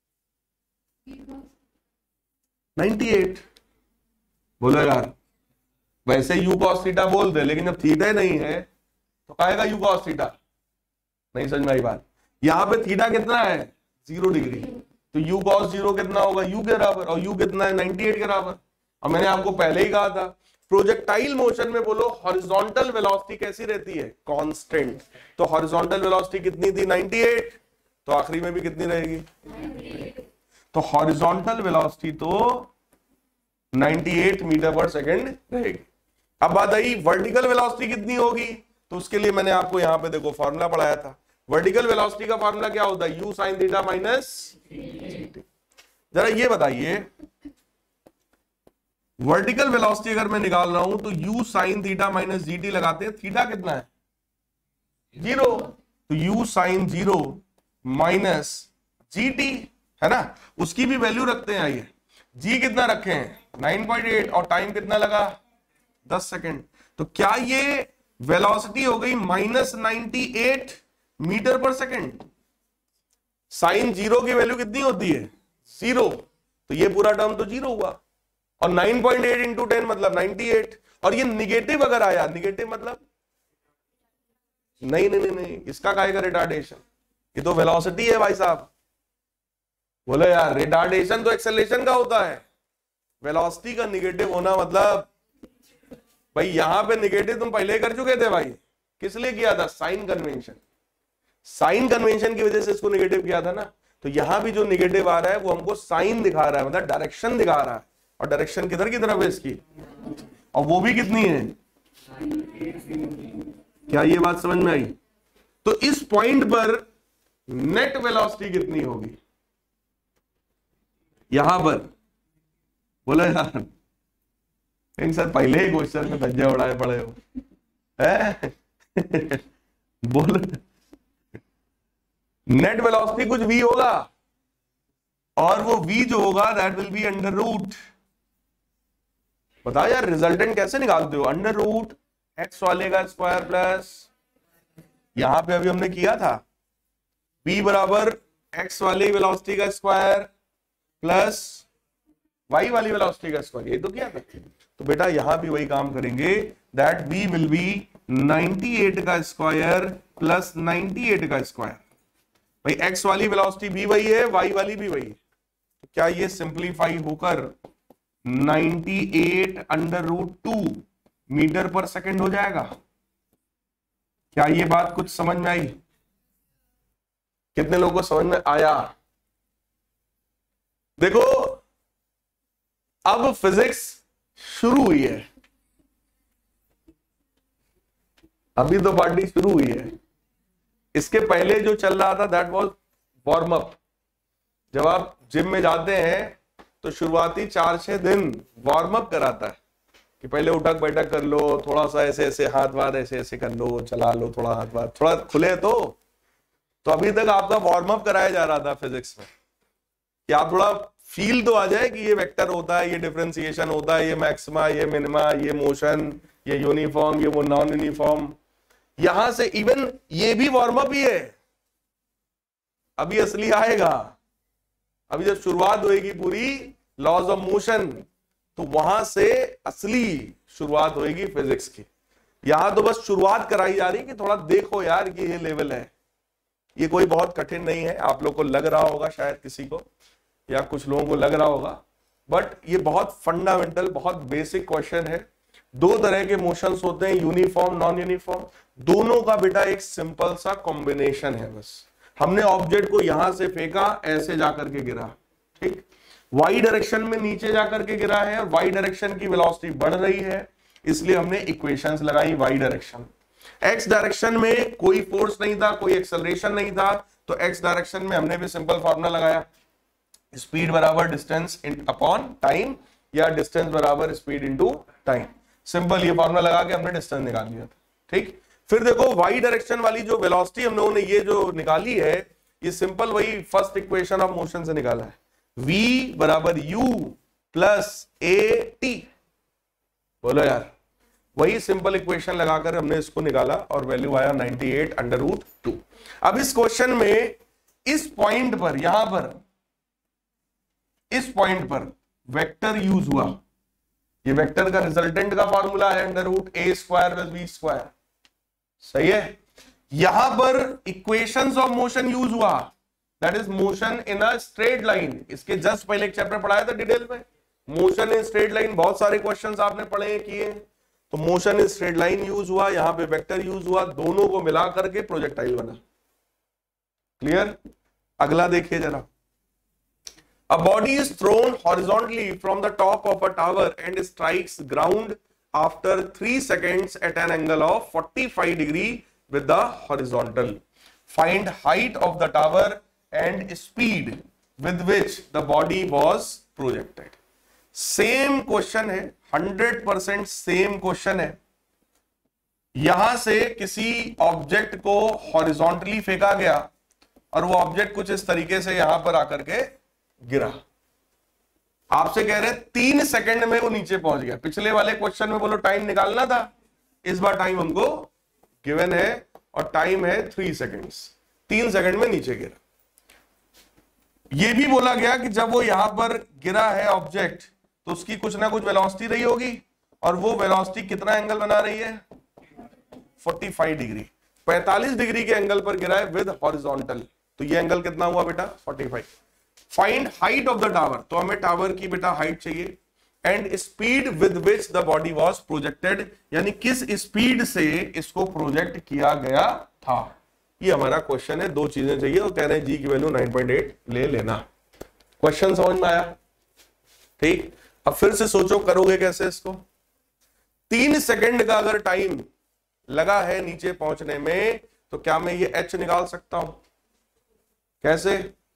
अट्ठानवे। बोलो यार, वैसे यू कॉस थीटा बोल दे, लेकिन जब थीटा नहीं है तो कहेगा यू कॉस थीटा। नहीं समझ में आई बात? यहां पे थीटा कितना है? Zero degree. तो यू कॉस जीरो कितना होगा? यू के बराबर। और यू कितना है? अट्ठानवे के बराबर। और मैंने आपको पहले ही कहा था, प्रोजेक्टाइल मोशन में बोलो हॉरिजॉन्टल वेलोसिटी कैसी रहती है? कांस्टेंट। तो हॉरिजॉन्टल वेलोसिटी कितनी थी? अट्ठानवे। तो आखिरी में भी कितनी रहेगी? तो हॉरिजॉन्टल वेलोसिटी तो अट्ठानवे मीटर पर सेकंड रहेगी। अब बात आई वर्टिकल वेलोसिटी कितनी होगी? तो उसके लिए मैंने आपको यहां पे देखो फॉर्मूला पढ़ाया था। वर्टिकल वेलोसिटी का फॉर्मूला क्या होता है? U sine theta minus. जरा ये बताइए, वर्टिकल वेलोसिटी अगर मैं निकाल रहा हूं तो u sine theta minus g t लगाते हैं। थीटा कितना है? जीरो। तो u sine zero minus g t, है ना, उसकी भी वैल्यू रखते हैं। आइए, जी कितना रखे हैं? Nine point eight. और टाइम कितना लगा? दस सेकेंड। तो क्या ये वेलोसिटी हो गई माइनस नाइनटी एट मीटर पर सेकेंड? साइन जीरो की वैल्यू कितनी होती है? जीरो। तो ये पूरा टर्म तो जीरो हुआ। और nine point eight into ten मतलब अट्ठानवे। और ये निगेटिव अगर आया, निगेटिव मतलब नहीं नहीं नहीं नहीं, इसका काहेगा रिटार्डेशन? ये तो वेलोसिटी है भाई साहब। बोले यार, रिटार्डेशन तो एक्सेलरेशन का होता है, वेलोसिटी का निगेटिव होना मतलब भाई यहां पे निगेटिव तुम पहले कर चुके थे भाई। किस लिए किया था? Sign convention. साइन कन्वेंशन की वजह से इसको निगेटिव किया था ना। तो यहां भी जो निगेटिव आ रहा है वो हमको साइन दिखा रहा है, मतलब डायरेक्शन दिखा रहा है। और डायरेक्शन किधर की तरफ है इसकी? और वो भी कितनी है? क्या ये बात समझ में आई? तो इस पॉइंट पर नेट वेलोसिटी कितनी होगी यहां पर? बोलो यार, सर पहले ही क्वेश्चन में धज्जा उड़ाए पड़े हो है? बोलो, नेट वेलोसिटी कुछ v होगा, और वो v जो होगा that will be under root. बताओ यार, रिजल्टेंट कैसे निकालते हो? अंडर रूट एक्स वाले का स्क्वायर प्लस, यहां पे अभी हमने किया था v बराबर एक्स वाले वेलोसिटी का स्क्वायर प्लस y वाली वेलोसिटी का स्क्वायर, ये तो किया था। तो बेटा यहां भी वही काम करेंगे, दैट v विल बी अट्ठानवे का स्क्वायर प्लस अट्ठानवे का स्क्वायर। भाई x वाली वेलोसिटी भी वही है, y वाली भी वही है। तो क्या ये सिंप्लीफाई होकर अट्ठानवे अंडर रूट टू मीटर पर सेकंड हो जाएगा? क्या ये बात कुछ समझ में आई? कितने लोगों को समझ में आया? देखो, अब फिजिक्स शुरू हुई है, अभी तो पार्टी शुरू हुई है। इसके पहले जो चल रहा था दैट वाज वार्म अप। जब आप जिम में जाते हैं तो शुरुआती चार छह दिन वार्म अप कराता है कि पहले उठक बैठक कर लो, थोड़ा सा ऐसे ऐसे हाथ वाथ ऐसे ऐसे कर लो, चला लो, थोड़ा हाथ वाथ थोड़ा खुले तो तो अभी तक आपका वार्म अप कराया जा रहा था फिजिक्स में कि आप थोड़ा फील तो आ जाए कि ये वेक्टर होता है, ये डिफरेंशिएशन होता है, ये मैक्सिमा, ये मिनिमा, ये मोशन, ये यूनिफॉर्म, ये वो नॉन यूनिफॉर्म। यहां से इवन ये भी वार्म अप ही है, अभी असली आएगा। अभी जब शुरुआत होएगी पूरी लॉज ऑफ मोशन तो वहां से असली शुरुआत होएगी फिजिक्स की। यहां तो बस शुरुआत कराई जा रही कि थोड़ा देखो यार कि ये लेवल है। ये कोई बहुत कठिन नहीं है, आप लोग को लग रहा होगा शायद किसी को या कुछ लोगों को लग रहा होगा, बट ये बहुत फंडामेंटल बहुत बेसिक क्वेश्चन है। दो तरह के मोशंस होते हैं, यूनिफॉर्म नॉन यूनिफॉर्म, दोनों का बेटा एक सिंपल सा कॉम्बिनेशन है। बस हमने ऑब्जेक्ट को यहां से फेंका, ऐसे जाकर के गिरा, ठीक, वाई डायरेक्शन में नीचे जाकर के गिरा है और वाई डायरेक्शन की वेलोसिटी बढ़ रही है, इसलिए हमने इक्वेशंस लगाई वाई डायरेक्शन। एक्स डायरेक्शन में कोई फोर्स नहीं था, कोई एक्सेलरेशन नहीं था, तो एक्स डायरेक्शन में हमने भी सिंपल फॉर्मूला लगाया, स्पीड बराबर डिस्टेंस अपॉन टाइम या डिस्टेंस बराबर स्पीड इनटू टाइम। सिंपल ये फॉर्मूला लगा के हमने डिस्टेंस निकाल लिया था, ठीक। फिर देखो वाई डायरेक्शन वाली जो वेलोसिटी हम लोगों ने ये जो निकाली है, ये सिंपल वही फर्स्ट इक्वेशन ऑफ मोशन से निकाला है, v बराबर u प्लस ए टी। बोलो यार, वही सिंपल इक्वेशन लगाकर हमने इसको निकाला और वैल्यू आया अट्ठानवे अंडर रूट टू। अब इस क्वेश्चन में इस पॉइंट पर, यहां पर इस पॉइंट पर वेक्टर यूज हुआ, ये वेक्टर का रिजल्टेंट का फॉर्मूला है under root a square plus b square, सही है। यहां पर इक्वेशंस ऑफ मोशन यूज हुआ, that is motion in a straight line. इसके जस्ट पहले एक चैप्टर पढ़ाया था डिटेल में, मोशन इन स्ट्रेट लाइन, बहुत सारे क्वेश्चंस आपने पढ़े किए। तो motion in straight line use हुआ, यहां पे वेक्टर यूज हुआ, दोनों को मिला करके प्रोजेक्टाइल बना। क्लियर? अगला देखिए जरा। A body is thrown horizontally from the top of a tower and strikes ground after three seconds at an angle of forty-five degree with the horizontal. Find height of the tower and speed with which the body was projected. Same question है, हंड्रेड परसेंट सेम क्वेश्चन है। यहां से किसी ऑब्जेक्ट को हॉरिजॉन्टली फेंका गया और वो ऑब्जेक्ट कुछ इस तरीके से यहां पर आकर के गिरा। आपसे कह रहे हैं तीन सेकंड में वो नीचे पहुंच गया। पिछले वाले क्वेश्चन में बोलो टाइम निकालना था, इस बार टाइम हमको गिवन है और टाइम है थ्री सेकंड्स, तीन सेकंड में नीचे गिरा। ये भी बोला गया कि जब वो यहां पर गिरा है ऑब्जेक्ट तो उसकी कुछ ना कुछ वेलोसिटी रही होगी और वो वेलोसिटी कितना एंगल बना रही है, पैंतालीस डिग्री, पैंतालीस डिग्री के एंगल पर गिरा है विद हॉरिजॉन्टल। तो ये एंगल कितना हुआ बेटा, पैंतालीस। Find height of the tower, तो हमें टावर की बेटा हाइट चाहिए, and speed with which the body was projected, यानी किस स्पीड से इसको प्रोजेक्ट किया गया था। ये हमारा क्वेश्चन है, दो चीजें चाहिए और कह रहे हैं जी की वैल्यू नाइन पॉइंट एट ले लेना। क्वेश्चन समझ में आया? ठीक। अब फिर से सोचो करोगे कैसे इसको। तीन सेकंड का अगर टाइम लगा है नीचे पहुंचने में तो क्या मैं ये एच निकाल सकता हूं? कैसे?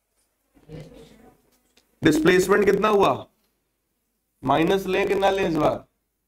डिस्प्लेसमेंट कितना हुआ, माइनस लें कितना लें इस बार,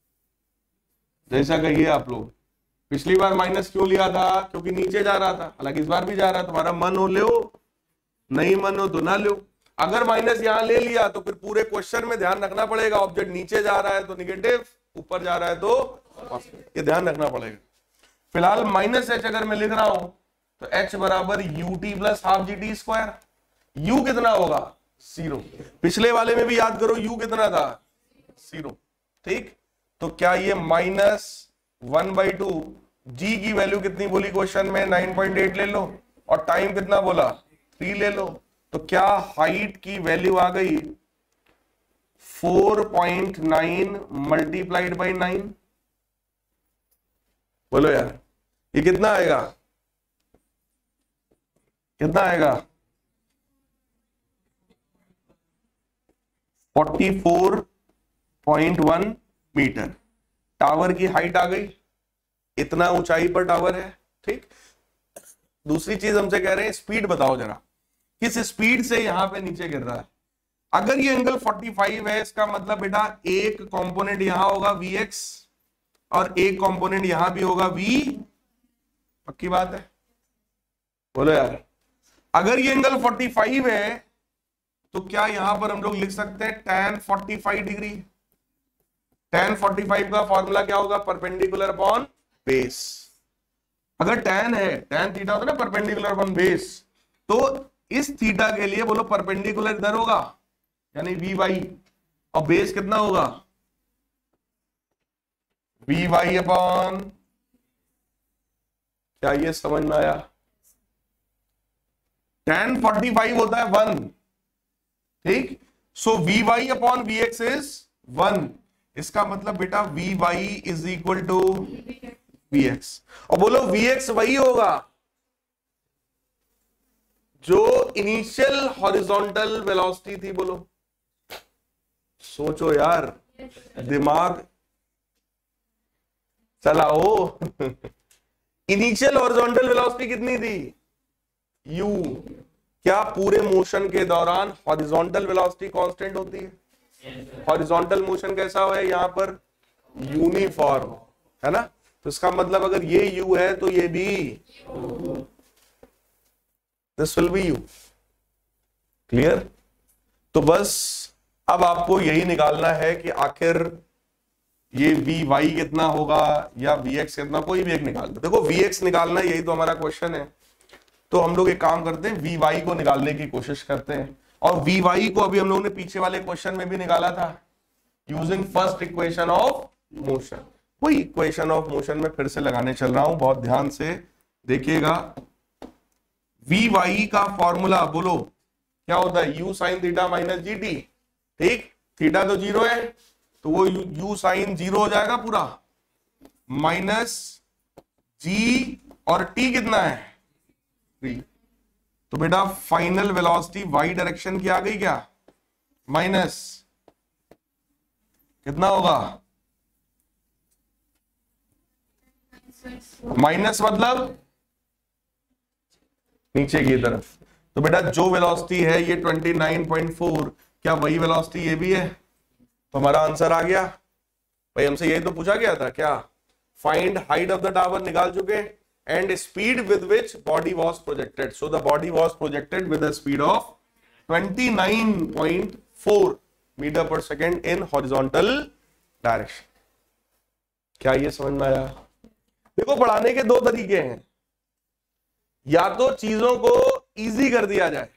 जैसा कहिए आप लोग। पिछली बार माइनस क्यों लिया था, क्योंकि नीचे जा रहा था, हालांकि इस बार भी जा रहा है। तुम्हारा मन हो ले, नहीं मन हो तो ना लो। अगर माइनस यहां ले लिया तो फिर पूरे क्वेश्चन में ध्यान रखना पड़ेगा, ऑब्जेक्ट नीचे जा रहा है तो निगेटिव, ऊपर जा रहा है तो पॉजिटिव, ये ध्यान रखना पड़ेगा। फिलहाल माइनस एच अगर मैं लिख रहा हूं तो एच बराबर u t plus half g t square. U कितना होगा, जीरो। पिछले वाले में भी याद करो यू कितना था, जीरो। ठीक, तो क्या ये minus one by two, G की वैल्यू कितनी बोली क्वेश्चन में, नाइन पॉइंट एट ले लो, और टाइम कितना बोला, थ्री ले लो। तो क्या हाइट की वैल्यू आ गई four point nine multiplied by nine. बोलो यार ये कितना आएगा, कितना आएगा, forty four point one metre. Tower की हाइट आ गई, इतना ऊंचाई पर टावर है। ठीक, दूसरी चीज हमसे कह रहे हैं स्पीड बताओ जरा। किस स्पीड से यहां पे नीचे गिर रहा है। अगर ये एंगल पैंतालीस है, इसका मतलब बेटा एक कंपोनेंट यहां होगा वी एक्स और एक कंपोनेंट यहां भी होगा वी, पक्की बात है, बोलो यार। अगर ये एंगल पैंतालीस है तो क्या यहां पर हम लोग लिख सकते हैं tan पैंतालीस डिग्री। tan पैंतालीस का फॉर्मूला क्या होगा, परपेंडिकुलर अपॉन बेस। अगर tan है, tan थीटा होता है ना परपेंडिकुलर अपॉन बेस, तो इस थीटा के लिए बोलो परपेंडिकुलर इधर होगा यानी वी वाई, और बेस कितना होगा वी वाई अपॉन, क्या ये समझ में आया? tan पैंतालीस होता है वन, ठीक। So v y upon v x is one. इसका मतलब बेटा v y is equal to v x. और बोलो वी एक्स वही होगा जो इनिशियल हॉरिजॉन्टल वेलोसिटी थी। बोलो, सोचो यार, दिमाग चलाओ। इनिशियल हॉरिजॉन्टल वेलोसिटी कितनी थी, u। क्या पूरे मोशन के दौरान हॉरिजॉन्टल वेलोसिटी कांस्टेंट होती है? हॉरिजॉन्टल मोशन कैसा है यहां पर, यूनिफॉर्म, है ना। तो इसका मतलब अगर ये u है तो ये भी, this will be u। Clear? तो बस अब आपको यही निकालना है कि आखिर ये वी वाई कितना होगा या वी एक्स कितना, कोई भी एक निकाल दो। देखो वी एक्स निकालना, यही तो हमारा क्वेश्चन है। तो हम लोग एक काम करते हैं, वी वाई को निकालने की कोशिश करते हैं। और वी वाई को अभी हम लोगों ने पीछे वाले क्वेश्चन में भी निकाला था, using first equation of motion. वही इक्वेशन ऑफ मोशन में फिर से लगाने चल रहा हूं, बहुत ध्यान से देखिएगा। वी वाई का फॉर्मूला बोलो क्या होता है, u sine theta minus g t, ठीक। थीटा तो जीरो है तो वो यू, यू साइन जीरो हो जाएगा पूरा, माइनस जी और टी कितना है थ्री। तो बेटा फाइनल वेलोसिटी वाई डायरेक्शन की आ गई क्या, माइनस कितना होगा, माइनस मतलब नीचे की तरफ। तो बेटा जो वेलोसिटी है ये उनतीस पॉइंट चार, क्या वही वेलोसिटी ये भी है? तो हमारा आंसर आ गया भाई। हमसे यही तो पूछा गया था क्या, find height of the tower निकाल चुके, and speed with which body was projected. So the body was projected with a speed of उनतीस पॉइंट चार मीटर पर सेकेंड इन हॉरिजॉन्टल डायरेक्शन। क्या ये समझ में आया? देखो पढ़ाने के दो तरीके हैं, या तो चीजों को इजी कर दिया जाए,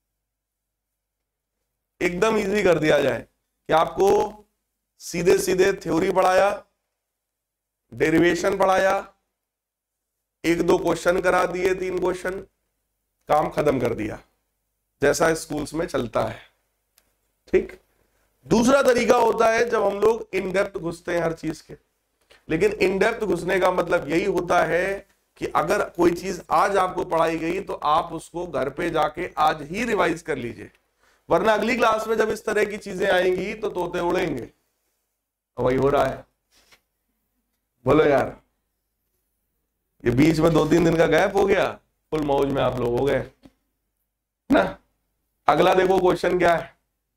एकदम इजी कर दिया जाए कि आपको सीधे सीधे थ्योरी पढ़ाया, डेरिवेशन पढ़ाया, एक दो क्वेश्चन करा दिए, तीन क्वेश्चन, काम खत्म कर दिया, जैसा स्कूल्स में चलता है, ठीक। दूसरा तरीका होता है जब हम लोग इन डेप्थ घुसते हैं हर चीज के। लेकिन इन डेप्थ घुसने का मतलब यही होता है कि अगर कोई चीज आज आपको पढ़ाई गई तो आप उसको घर पे जाके आज ही रिवाइज कर लीजिए, वरना अगली क्लास में जब इस तरह की चीजें आएंगी तो तोते उड़ेंगे। वही हो रहा है, बोलो यार। ये बीच में दो तीन दिन का गैप हो गया, फुल मौज में आप लोग हो गए ना। अगला देखो क्वेश्चन क्या है,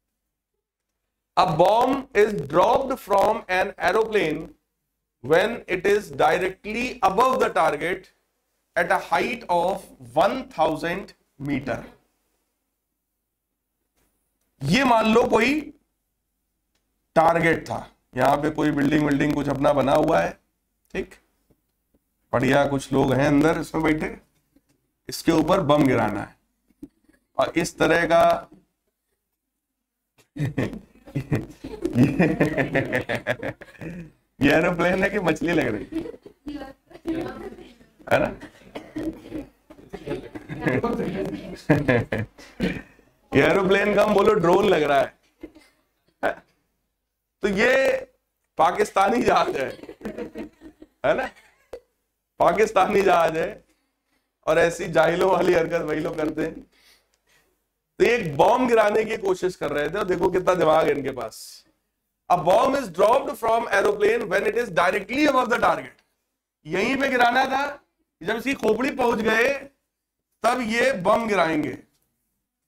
a bomb is dropped from an aeroplane when it is directly above the target at a height of one thousand meter। ये मान लो कोई टारगेट था, यहां पे कोई बिल्डिंग बिल्डिंग कुछ अपना बना हुआ है, ठीक, बढ़िया, कुछ लोग हैं अंदर इसमें बैठे, इसके ऊपर बम गिराना है। और इस तरह का ये एरोप्लेन है कि मछली लग रही है ना? ये एरोप्लेन का हम बोलो ड्रोन लग रहा है। तो ये पाकिस्तानी जहाज है, है ना, पाकिस्तानी जहाज है, और ऐसी जाहिलों वाली हरकत वही लोग करते हैं। तो एक बॉम्ब गिराने की कोशिश कर रहे थे, और देखो कितना दिमाग है इनके पास। A bomb is dropped from aeroplane when it is directly above the target। यहीं पे गिराना था, जब इसकी खोपड़ी पहुंच गए तब ये बम गिराएंगे।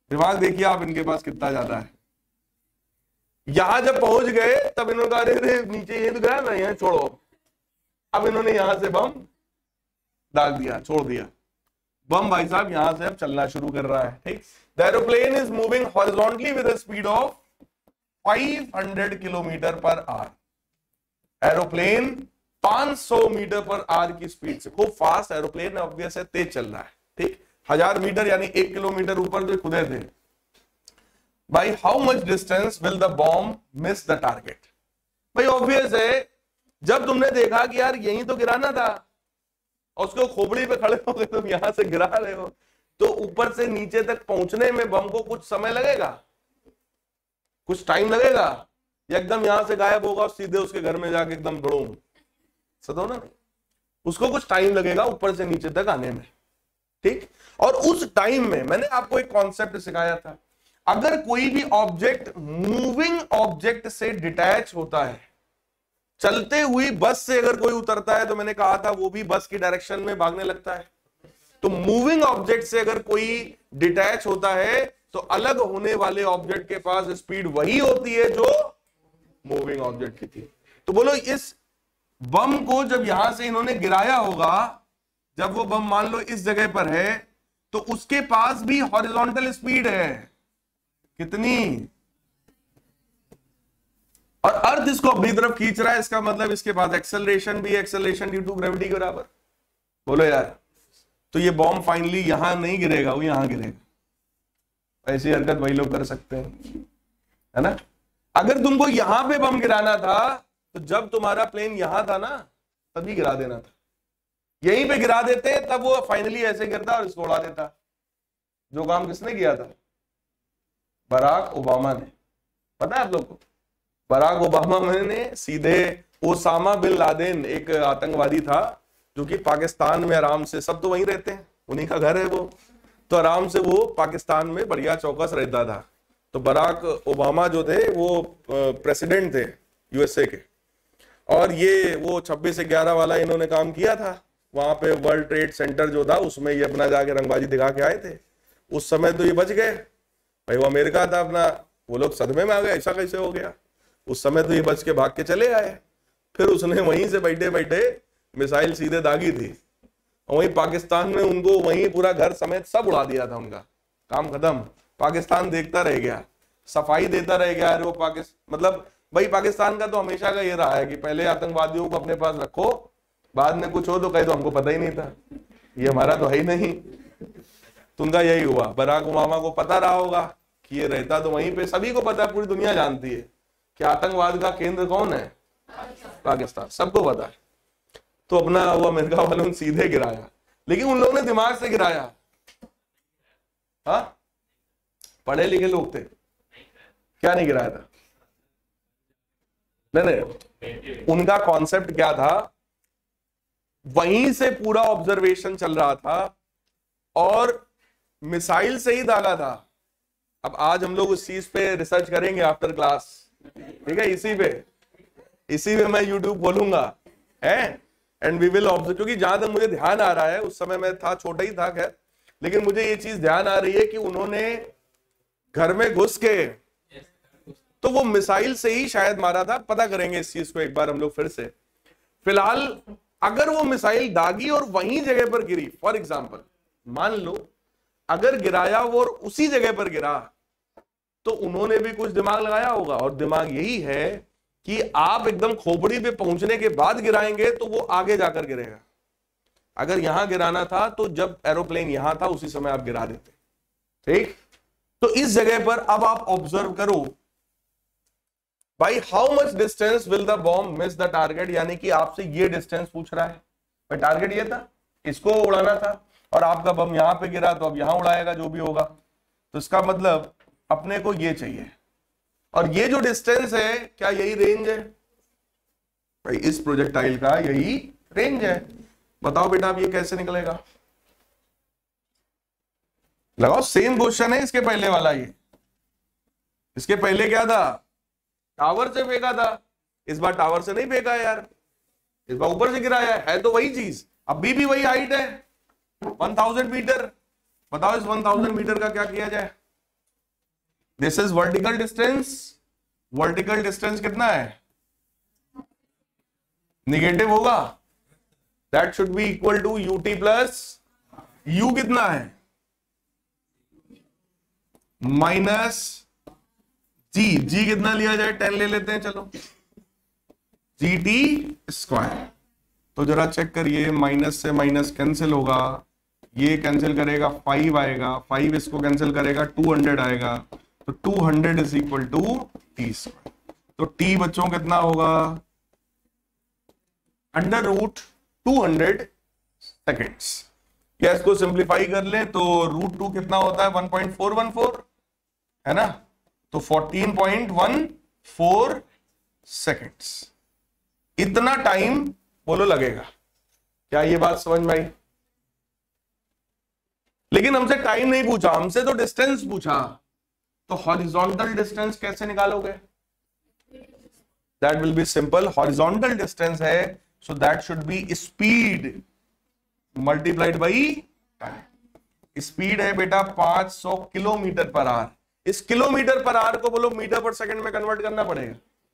दिमाग देखिए आप इनके पास कितना ज्यादा है। यहां जब पहुंच गए तब इन्होंने कहा अरे नीचे ये तो गया ना, यहाँ छोड़ो। अब इन्होंने यहां से बम डाल दिया, छोड़ दिया। बम भाई साहब यहां से अब चलना शुरू कर रहा है। ठीक, the aeroplane is moving horizontally with a speed of पाँच सौ किलोमीटर पर आवर। एरोप्लेन पाँच सौ मीटर पर आवर की स्पीड से, खूब फास्ट एरोप्लेन, ऑब्वियस है तेज चल रहा है। ठीक, हजार मीटर यानी एक किलोमीटर ऊपर जो खुदे थे। भाई how much distance will the bomb miss the target. भाई ऑब्वियस है, जब तुमने देखा कि यार यही तो गिराना था और उसको खोपड़ी पे खड़े हो गए, तुम यहां से गिरा रहे हो, तो ऊपर से नीचे तक पहुंचने में बम को कुछ समय लगेगा, कुछ टाइम लगेगा, या एकदम यहां से गायब होगा और सीधे उसके घर में जाके एकदम दौड़ूं, सदो ना नहीं, उसको कुछ टाइम लगेगा ऊपर से नीचे तक आने में। ठीक, और उस टाइम में मैंने आपको एक कॉन्सेप्ट सिखाया था, अगर कोई भी ऑब्जेक्ट मूविंग ऑब्जेक्ट से डिटैच होता है, चलते हुई बस से अगर कोई उतरता है तो मैंने कहा था वो भी बस की डायरेक्शन में भागने लगता है। तो मूविंग ऑब्जेक्ट से अगर कोई डिटैच होता है तो अलग होने वाले ऑब्जेक्ट के पास स्पीड वही होती है जो मूविंग ऑब्जेक्ट की थी। तो बोलो इस बम को जब यहां से इन्होंने गिराया होगा, जब वो बम मान लो इस जगह पर है, तो उसके पास भी हॉरिजॉन्टल स्पीड है कितनी, और अर्थ इसको अपनी तरफ खींच रहा है, इसका मतलब इसके पास एक्सेलरेशन भी है, एक्सेलरेशन ड्यू टू ग्रेविटी के बराबर। बोलो यार, तो ये बॉम्ब फाइनली यहां नहीं गिरेगा, वो यहां गिरेगा। ऐसी हरकत वही लोग कर सकते हैं, है ना। अगर तुमको यहां पे बम गिराना था तो जब तुम्हारा प्लेन यहां था ना तभी गिरा देना था, यहीं पे गिरा देते तब वो फाइनली ऐसे गिरता और इसको उड़ा देता। जो काम किसने किया था? बराक ओबामा ने। पता है आप लोग को? बराक ओबामा ने सीधे ओसामा बिन लादेन, एक आतंकवादी था जो कि पाकिस्तान में आराम से, सब तो वहीं रहते हैं, उन्हीं का घर है वो, तो आराम से वो पाकिस्तान में बढ़िया चौकस रहता था। तो बराक ओबामा जो थे वो प्रेसिडेंट थे यूएसए के, और ये वो छब्बीस ग्यारह वाला इन्होंने काम किया था। वहां पे वर्ल्ड ट्रेड सेंटर जो था उसमें ये अपना जाके रंगबाजी दिखा के आए थे। उस समय तो ये बच गए भाई, वो अमेरिका था अपना, वो लोग सदमे में आ गए, ऐसा कैसे हो गया। उस समय तो ये बच के भाग के चले आए। फिर उसने वहीं से बैठे बैठे मिसाइल सीधे दागी थी, और वहीं पाकिस्तान में उनको वहीं पूरा घर समेत सब उड़ा दिया था, उनका काम खत्म। पाकिस्तान देखता रह गया, सफाई देता रह गया। अरे वो पाकिस्तान, मतलब भाई पाकिस्तान का तो हमेशा का ये रहा है कि पहले आतंकवादियों को अपने पास रखो, बाद में कुछ हो तो कहे तो हमको पता ही नहीं था, ये हमारा तो है ही नहीं। तो उनका यही हुआ। बराक ओबामा को पता रहा होगा कि ये रहता तो वहीं पे, सभी को पता है, पूरी दुनिया जानती है कि आतंकवाद का केंद्र कौन है, पाकिस्तान, सबको पता है। तो अपना वो अमेरिका वालों ने सीधे गिराया, लेकिन उन लोगों ने दिमाग से गिराया। हाँ, पढ़े लिखे लोग थे, क्या नहीं गिराया था? नहीं नहीं, उनका कॉन्सेप्ट क्या था, वहीं से पूरा ऑब्जर्वेशन चल रहा था और मिसाइल से ही दागा था। अब आज हम लोग उस चीज पे रिसर्च करेंगे आफ्टर क्लास, ठीक है, इसी पे इसी पे मैं यूट्यूब खोलूंगा, है, एंड वी विल ऑब्जर्व। क्योंकि जहां तक मुझे ध्यान आ रहा है, उस समय मैं था, छोटा ही था खैर, लेकिन मुझे ये चीज ध्यान आ रही है कि उन्होंने घर में घुस के तो वो मिसाइल से ही शायद मारा था। पता करेंगे इस चीज को एक बार हम लोग फिर से। फिलहाल अगर वो मिसाइल दागी और वहीं जगह पर गिरी, फॉर एग्जाम्पल मान लो अगर गिराया वो और उसी जगह पर गिरा, तो उन्होंने भी कुछ दिमाग लगाया होगा, और दिमाग यही है कि आप एकदम खोपड़ी पे पहुंचने के बाद गिराएंगे तो वो आगे जाकर गिरेगा। अगर यहां गिराना था तो जब एरोप्लेन यहां था उसी समय आप गिरा देते, ठीक। तो इस जगह पर अब आप ऑब्जर्व करो भाई, how much distance will the bomb miss the target, यानी कि आपसे ये डिस्टेंस पूछ रहा है। भाई टारगेट ये था, इसको उड़ाना था, और आपका बम यहां पे गिरा तो अब यहां उड़ाएगा जो भी होगा। तो इसका मतलब अपने को ये चाहिए, और ये जो डिस्टेंस है क्या यही रेंज है? भाई इस प्रोजेक्टाइल का यही रेंज है। बताओ बेटा अब ये कैसे निकलेगा? लगाओ, सेम क्वेश्चन है इसके पहले वाला। ये इसके पहले क्या था? टावर से फेंका था, इस बार टावर से नहीं फेंका है यार, इस बार ऊपर से गिराया है, है तो वही चीज, अभी भी वही हाइट है, वन थाउजेंड मीटर। बताओ इस वन थाउजेंड मीटर का क्या किया जाए? This is vertical distance, vertical distance कितना है, निगेटिव होगा, that should be equal to u t plus u कितना है, माइनस जी, जी कितना लिया जाए, टेन ले लेते हैं चलो, जी टी स्क्वायर। तो जरा चेक करिए, माइनस से माइनस कैंसिल होगा, ये कैंसिल करेगा फाइव आएगा, फाइव इसको कैंसिल करेगा टू हंड्रेड आएगा, तो two hundred is equal to t square. तो टी बच्चों कितना होगा, under root two hundred seconds. या इसको सिंप्लीफाई कर ले तो रूट टू कितना होता है, one point four one four है ना, तो fourteen point one four seconds, इतना टाइम बोलो लगेगा। क्या ये बात समझ में आई? लेकिन हमसे टाइम नहीं पूछा, हमसे तो डिस्टेंस पूछा। तो हॉरिजॉन्टल डिस्टेंस कैसे निकालोगे? That will be simple, horizontal distance है so that should be speed multiplied by time. Speed है बेटा पांच सौ किलोमीटर पर आवर, इस किलोमीटर पर आवर को बोलो मीटर पर सेकंड में कन्वर्ट करना पड़ेगा,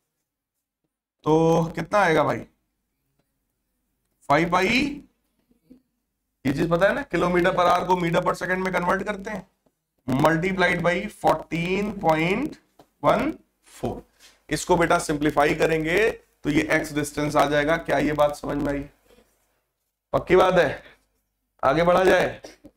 तो कितना आएगा भाई, फाइव बाई, ये चीज पता है ना, किलोमीटर पर आवर को मीटर पर सेकंड में कन्वर्ट करते हैं, multiplied by fourteen point one four. इसको बेटा सिंप्लीफाई करेंगे तो ये x डिस्टेंस आ जाएगा। क्या ये बात समझ में आई? पक्की बात है? आगे बढ़ा जाए,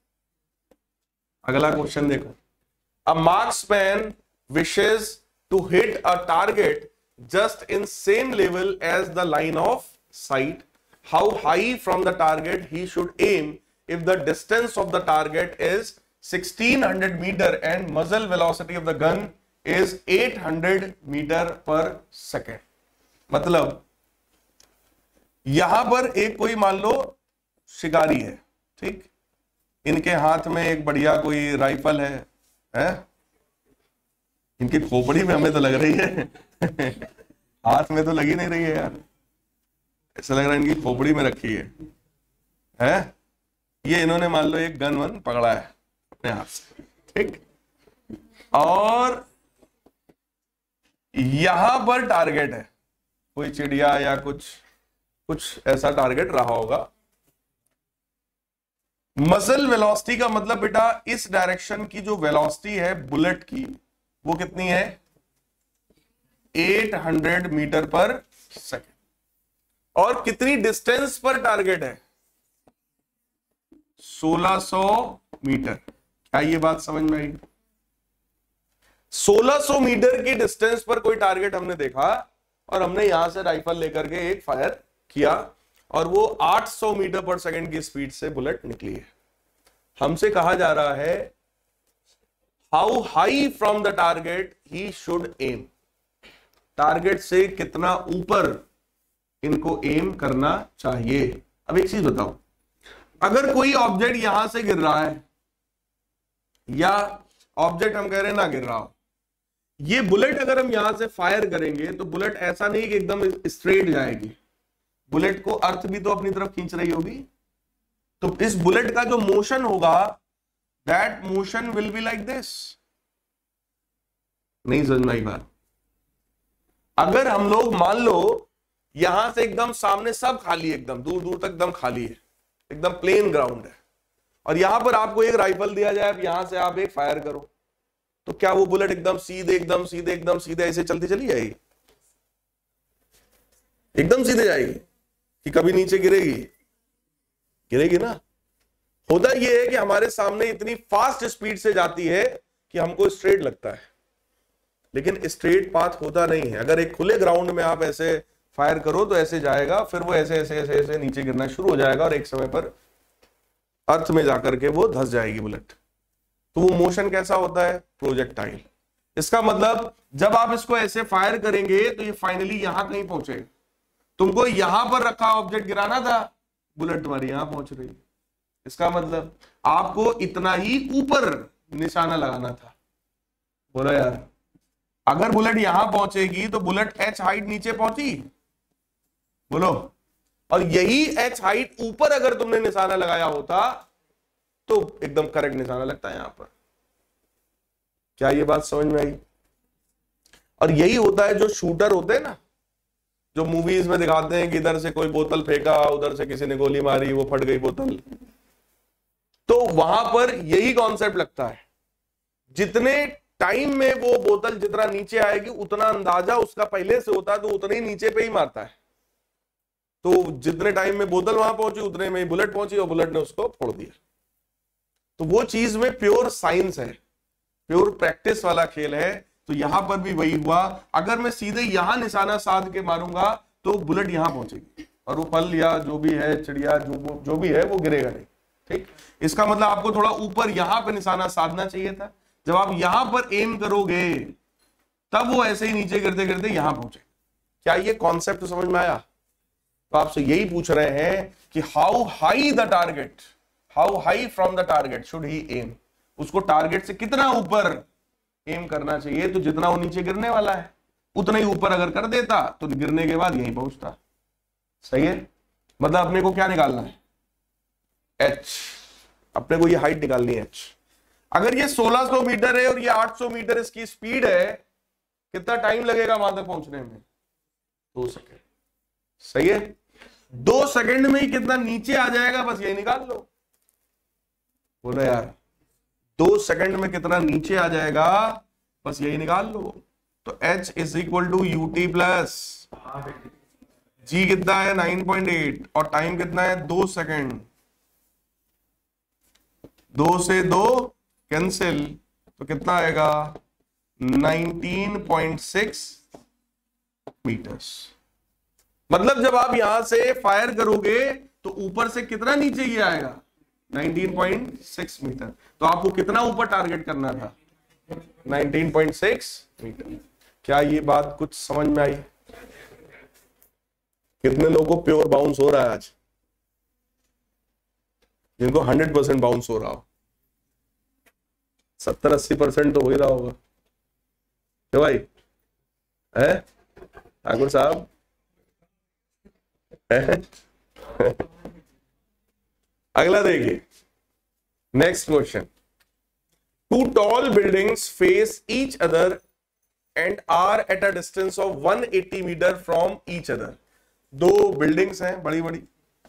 अगला क्वेश्चन देखो। A marksman wishes to hit a target just in same level as the line of sight, how high from the target he should aim if the distance of the target is sixteen hundred metre and muzzle velocity of the gun is eight hundred metre पर सेकेंड। मतलब यहां पर एक कोई मान लो शिकारी है, ठीक, इनके हाथ में एक बढ़िया कोई राइफल है, है? इनकी खोपड़ी में हमें तो लग रही है हाथ में तो लगी नहीं रही है यार, ऐसा लग रहा है इनकी खोपड़ी में रखी है, है? ये इन्होंने मान लो एक गन वन पकड़ा है अपने हाथ से, ठीक, और यहां पर टारगेट है कोई चिड़िया या कुछ कुछ ऐसा टारगेट रहा होगा। मसल वेलोसिटी का मतलब बेटा इस डायरेक्शन की जो वेलोसिटी है बुलेट की वो कितनी है, आठ सौ मीटर पर सेकेंड, और कितनी डिस्टेंस पर टारगेट है, सोलह सौ मीटर। क्या ये बात समझ में आई? सोलह सौ मीटर की डिस्टेंस पर कोई टारगेट हमने देखा और हमने यहां से राइफल लेकर के एक फायर किया और वो आठ सौ मीटर पर सेकंड की स्पीड से बुलेट निकली है। हमसे कहा जा रहा है how high from the target he should aim, target से कितना ऊपर इनको एम करना चाहिए। अब एक चीज बताओ, अगर कोई ऑब्जेक्ट यहां से गिर रहा है या ऑब्जेक्ट हम कह रहे हैं ना गिर रहा हो, ये बुलेट अगर हम यहां से फायर करेंगे तो बुलेट ऐसा नहीं कि एकदम स्ट्रेट जाएगी, बुलेट को अर्थ भी तो अपनी तरफ खींच रही होगी। तो इस बुलेट का जो मोशन होगा that motion will be like this. नहीं समझ में बात? अगर हम लोग मान लो यहां से एकदम सामने सब खाली, एकदम दूर दूर तक एकदम खाली है, एकदम प्लेन ग्राउंड है, और यहां पर आपको एक राइफल दिया जाए, अब यहां से आप एक फायर करो, तो क्या वो बुलेट एकदम सीधे एकदम सीधे एकदम सीधे ऐसे चलती चली जाएगी? एकदम सीधे जाएगी कि कभी नीचे गिरेगी? गिरेगी ना। होता ये है कि हमारे सामने इतनी फास्ट स्पीड से जाती है कि हमको स्ट्रेट लगता है, लेकिन स्ट्रेट पाथ होता नहीं है। अगर एक खुले ग्राउंड में आप ऐसे फायर करो तो ऐसे जाएगा, फिर वो ऐसे ऐसे ऐसे ऐसे नीचे गिरना शुरू हो जाएगा और एक समय पर अर्थ में जाकर के वो धंस जाएगी बुलेट। तो वो मोशन कैसा होता है? प्रोजेक्टाइल। इसका मतलब जब आप इसको ऐसे फायर करेंगे तो ये फाइनली यहां कहीं पहुंचेगा। तुमको यहां पर रखा ऑब्जेक्ट गिराना था, बुलेट तुम्हारी यहां पहुंच रही है। इसका मतलब आपको इतना ही ऊपर निशाना लगाना था। बोलो यार, अगर बुलेट यहां पहुंचेगी तो बुलेट एच हाइट नीचे पहुंची, बोलो, और यही एच हाइट ऊपर अगर तुमने निशाना लगाया होता तो एकदम करेक्ट निशाना लगता है यहां पर। क्या ये बात समझ में आई? और यही होता है जो शूटर होते हैं ना, जो मूवीज में दिखाते हैं कि इधर से कोई बोतल फेंका, उधर से किसी ने गोली मारी, वो फट गई बोतल। तो वहां पर यही कॉन्सेप्ट लगता है, जितने टाइम में वो बोतल जितना नीचे आएगी उतना अंदाजा उसका पहले से होता है, तो उतने ही नीचे पे ही मारता है। तो जितने टाइम में बोतल वहां पहुंची उतने में बुलेट पहुंची और बुलेट ने उसको फोड़ दिया। तो वो चीज में प्योर साइंस है, प्योर प्रैक्टिस वाला खेल है। तो यहां पर भी वही हुआ, अगर मैं सीधे यहां निशाना साध के मारूंगा तो बुलेट यहां पहुंचेगी और वो फल या जो भी है, चिड़िया जो जो भी है वो गिरेगा नहीं। ठीक, इसका मतलब आपको थोड़ा ऊपर यहां पे निशाना साधना चाहिए था। जब आप यहां पर एम करोगे तब वो ऐसे ही नीचे गिरते गिरते यहां पहुंचे। क्या ये कॉन्सेप्ट समझ में आया? तो आपसे यही पूछ रहे हैं कि how high the target, how high from the target should he aim, उसको टारगेट से कितना ऊपर एम करना चाहिए। तो जितना वो नीचे गिरने वाला है उतना ही ऊपर अगर कर देता तो गिरने के बाद यहीं पहुंचता। सही है, मतलब अपने को क्या निकालना है? एच, अपने को ये हाइट निकालनी है एच। अगर ये सोलह सौ मीटर है और ये आठ सौ मीटर इसकी स्पीड है, कितना टाइम लगेगा वहां तक पहुंचने में? दो सेकेंड। सही है, दो सेकंड में ही कितना नीचे आ जाएगा बस यही निकाल लो। बोलो यार, दो सेकंड में कितना नीचे आ जाएगा बस यही निकाल लो। तो H is equal to u t plus g कितना है नाइन पॉइंट एट और टाइम कितना है दो सेकंड। दो से दो कैंसिल तो कितना आएगा नाइनटीन पॉइंट सिक्स मीटर्स। मतलब जब आप यहां से फायर करोगे तो ऊपर से कितना नीचे ये आएगा नाइनटीन पॉइंट सिक्स मीटर। तो आपको कितना ऊपर टारगेट करना था? Nineteen point six metre. क्या ये बात कुछ समझ में आई? कितने लोगों को प्योर बाउंस हो रहा है आज, जिनको हंड्रेड परसेंट बाउंस हो रहा हो? सत्तर अस्सी परसेंट तो हो ही रहा होगा। क्यों भाई है ठाकुर साहब? अगला देखिए, next question. Two tall buildings face each other and are at a distance of one eighty metre from each other. दो बिल्डिंग्स हैं बड़ी बड़ी,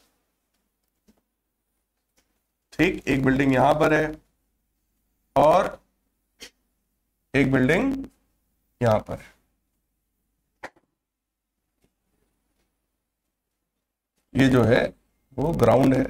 ठीक, एक बिल्डिंग यहां पर है और एक बिल्डिंग यहां पर। ये जो है वो ग्राउंड है।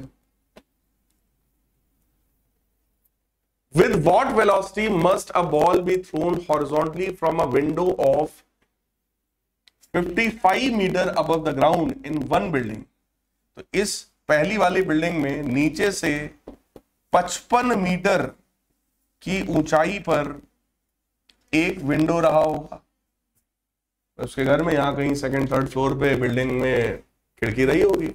With what velocity must a ball be thrown horizontally from a window of fifty-five meter above the ground in one building? तो इस पहली वाली बिल्डिंग में नीचे से पचपन मीटर की ऊंचाई पर एक विंडो रहा होगा। उसके घर में यहां कहीं सेकंड थर्ड फ्लोर पे बिल्डिंग में खिड़की रही होगी।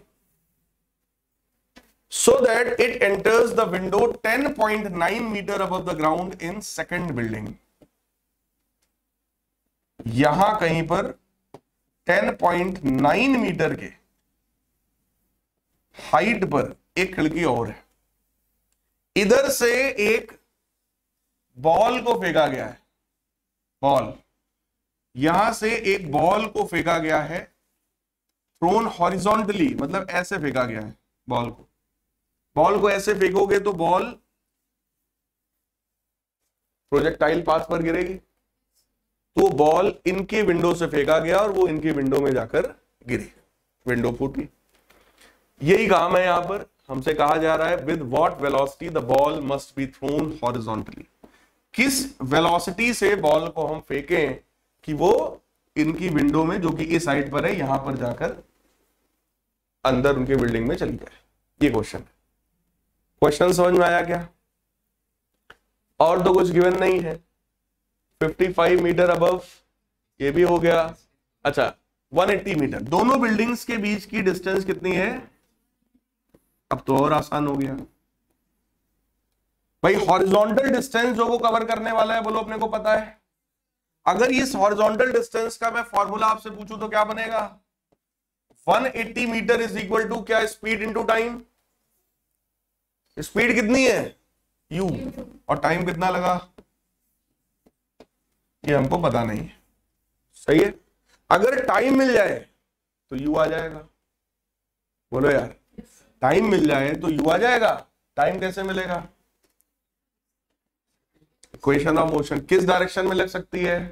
So that it enters the window ten point nine meter above the ground in second building. यहां कहीं पर टेन पॉइंट नाइन मीटर के हाइट पर एक खिड़की और है। इधर से एक बॉल को फेंका गया है, बॉल यहां से एक बॉल को फेंका गया है, थ्रोन हॉरिजॉन्टली, मतलब ऐसे फेंका गया है बॉल को। बॉल को ऐसे फेंकोगे तो बॉल प्रोजेक्टाइल पाथ पर गिरेगी। तो बॉल इनके विंडो से फेंका गया और वो इनके विंडो में जाकर गिरी, विंडो फूटी। यही काम है यहां पर, हमसे कहा जा रहा है with what velocity the ball must be thrown horizontally. किस वेलोसिटी से बॉल को हम फेंकें कि वो इनकी विंडो में, जो कि इस साइड पर है, यहां पर जाकर अंदर उनके बिल्डिंग में चली जाए। ये क्वेश्चन है। क्वेश्चन समझ में आया क्या? और तो कुछ गिवन नहीं है। पचपन मीटर अबव ये भी हो गया। अच्छा, एक सौ अस्सी मीटर। दोनों बिल्डिंग्स के बीच की डिस्टेंस कितनी है? अब तो और आसान हो गया भाई। हॉरिजॉन्टल डिस्टेंस जो वो कवर करने वाला है, बोलो अपने को पता है। अगर इस हॉरिजॉन्टल डिस्टेंस का मैं फॉर्मूला आपसे पूछूं तो क्या बनेगा? एक सौ अस्सी मीटर इज इक्वल टू क्या? Speed into time. स्पीड कितनी है? u, और टाइम कितना लगा? ये हमको पता नहीं है। सही है। अगर टाइम मिल जाए तो यू आ जाएगा। बोलो यार, टाइम मिल जाए तो यू आ जाएगा। टाइम कैसे मिलेगा? इक्वेशन ऑफ मोशन किस डायरेक्शन में लग सकती है?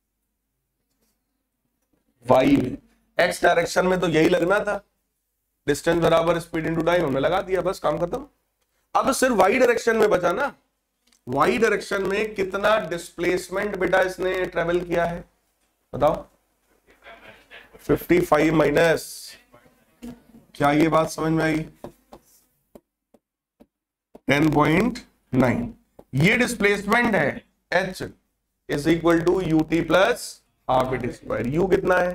वाई में। एक्स डायरेक्शन में तो यही लगना था, डिस्टेंस बराबर स्पीड इनटू टाइम, हमने लगा दिया, बस काम खत्म। अब सिर्फ वाई डायरेक्शन में बचा ना। वाई डायरेक्शन में कितना डिस्प्लेसमेंट बेटा इसने ट्रेवल किया है बताओ? पचपन माइनस, क्या ये बात समझ में आई? Ten point nine. ये डिस्प्लेसमेंट है h is equal to u t plus half it square. U कितना है?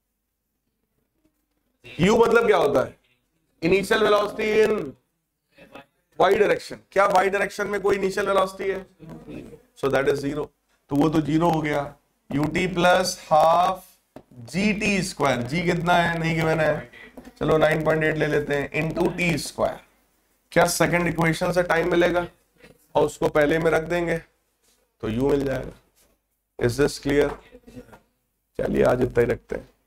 u मतलब क्या होता है? Initial velocity in y direction. क्या वाई डायरेक्शन में कोई इनिशियल वेलोसिटी है? So that is zero. तो वो तो जीरो हो गया। U t plus half g t square. G कितना है? नहीं गिवन है, चलो नाइन पॉइंट एट ले लेते हैं, इनटू टी स्क्वायर। क्या सेकंड इक्वेशन से टाइम मिलेगा और उसको पहले में रख देंगे तो u मिल जाएगा। Is this clear? चलिए आज इतना ही रखते हैं।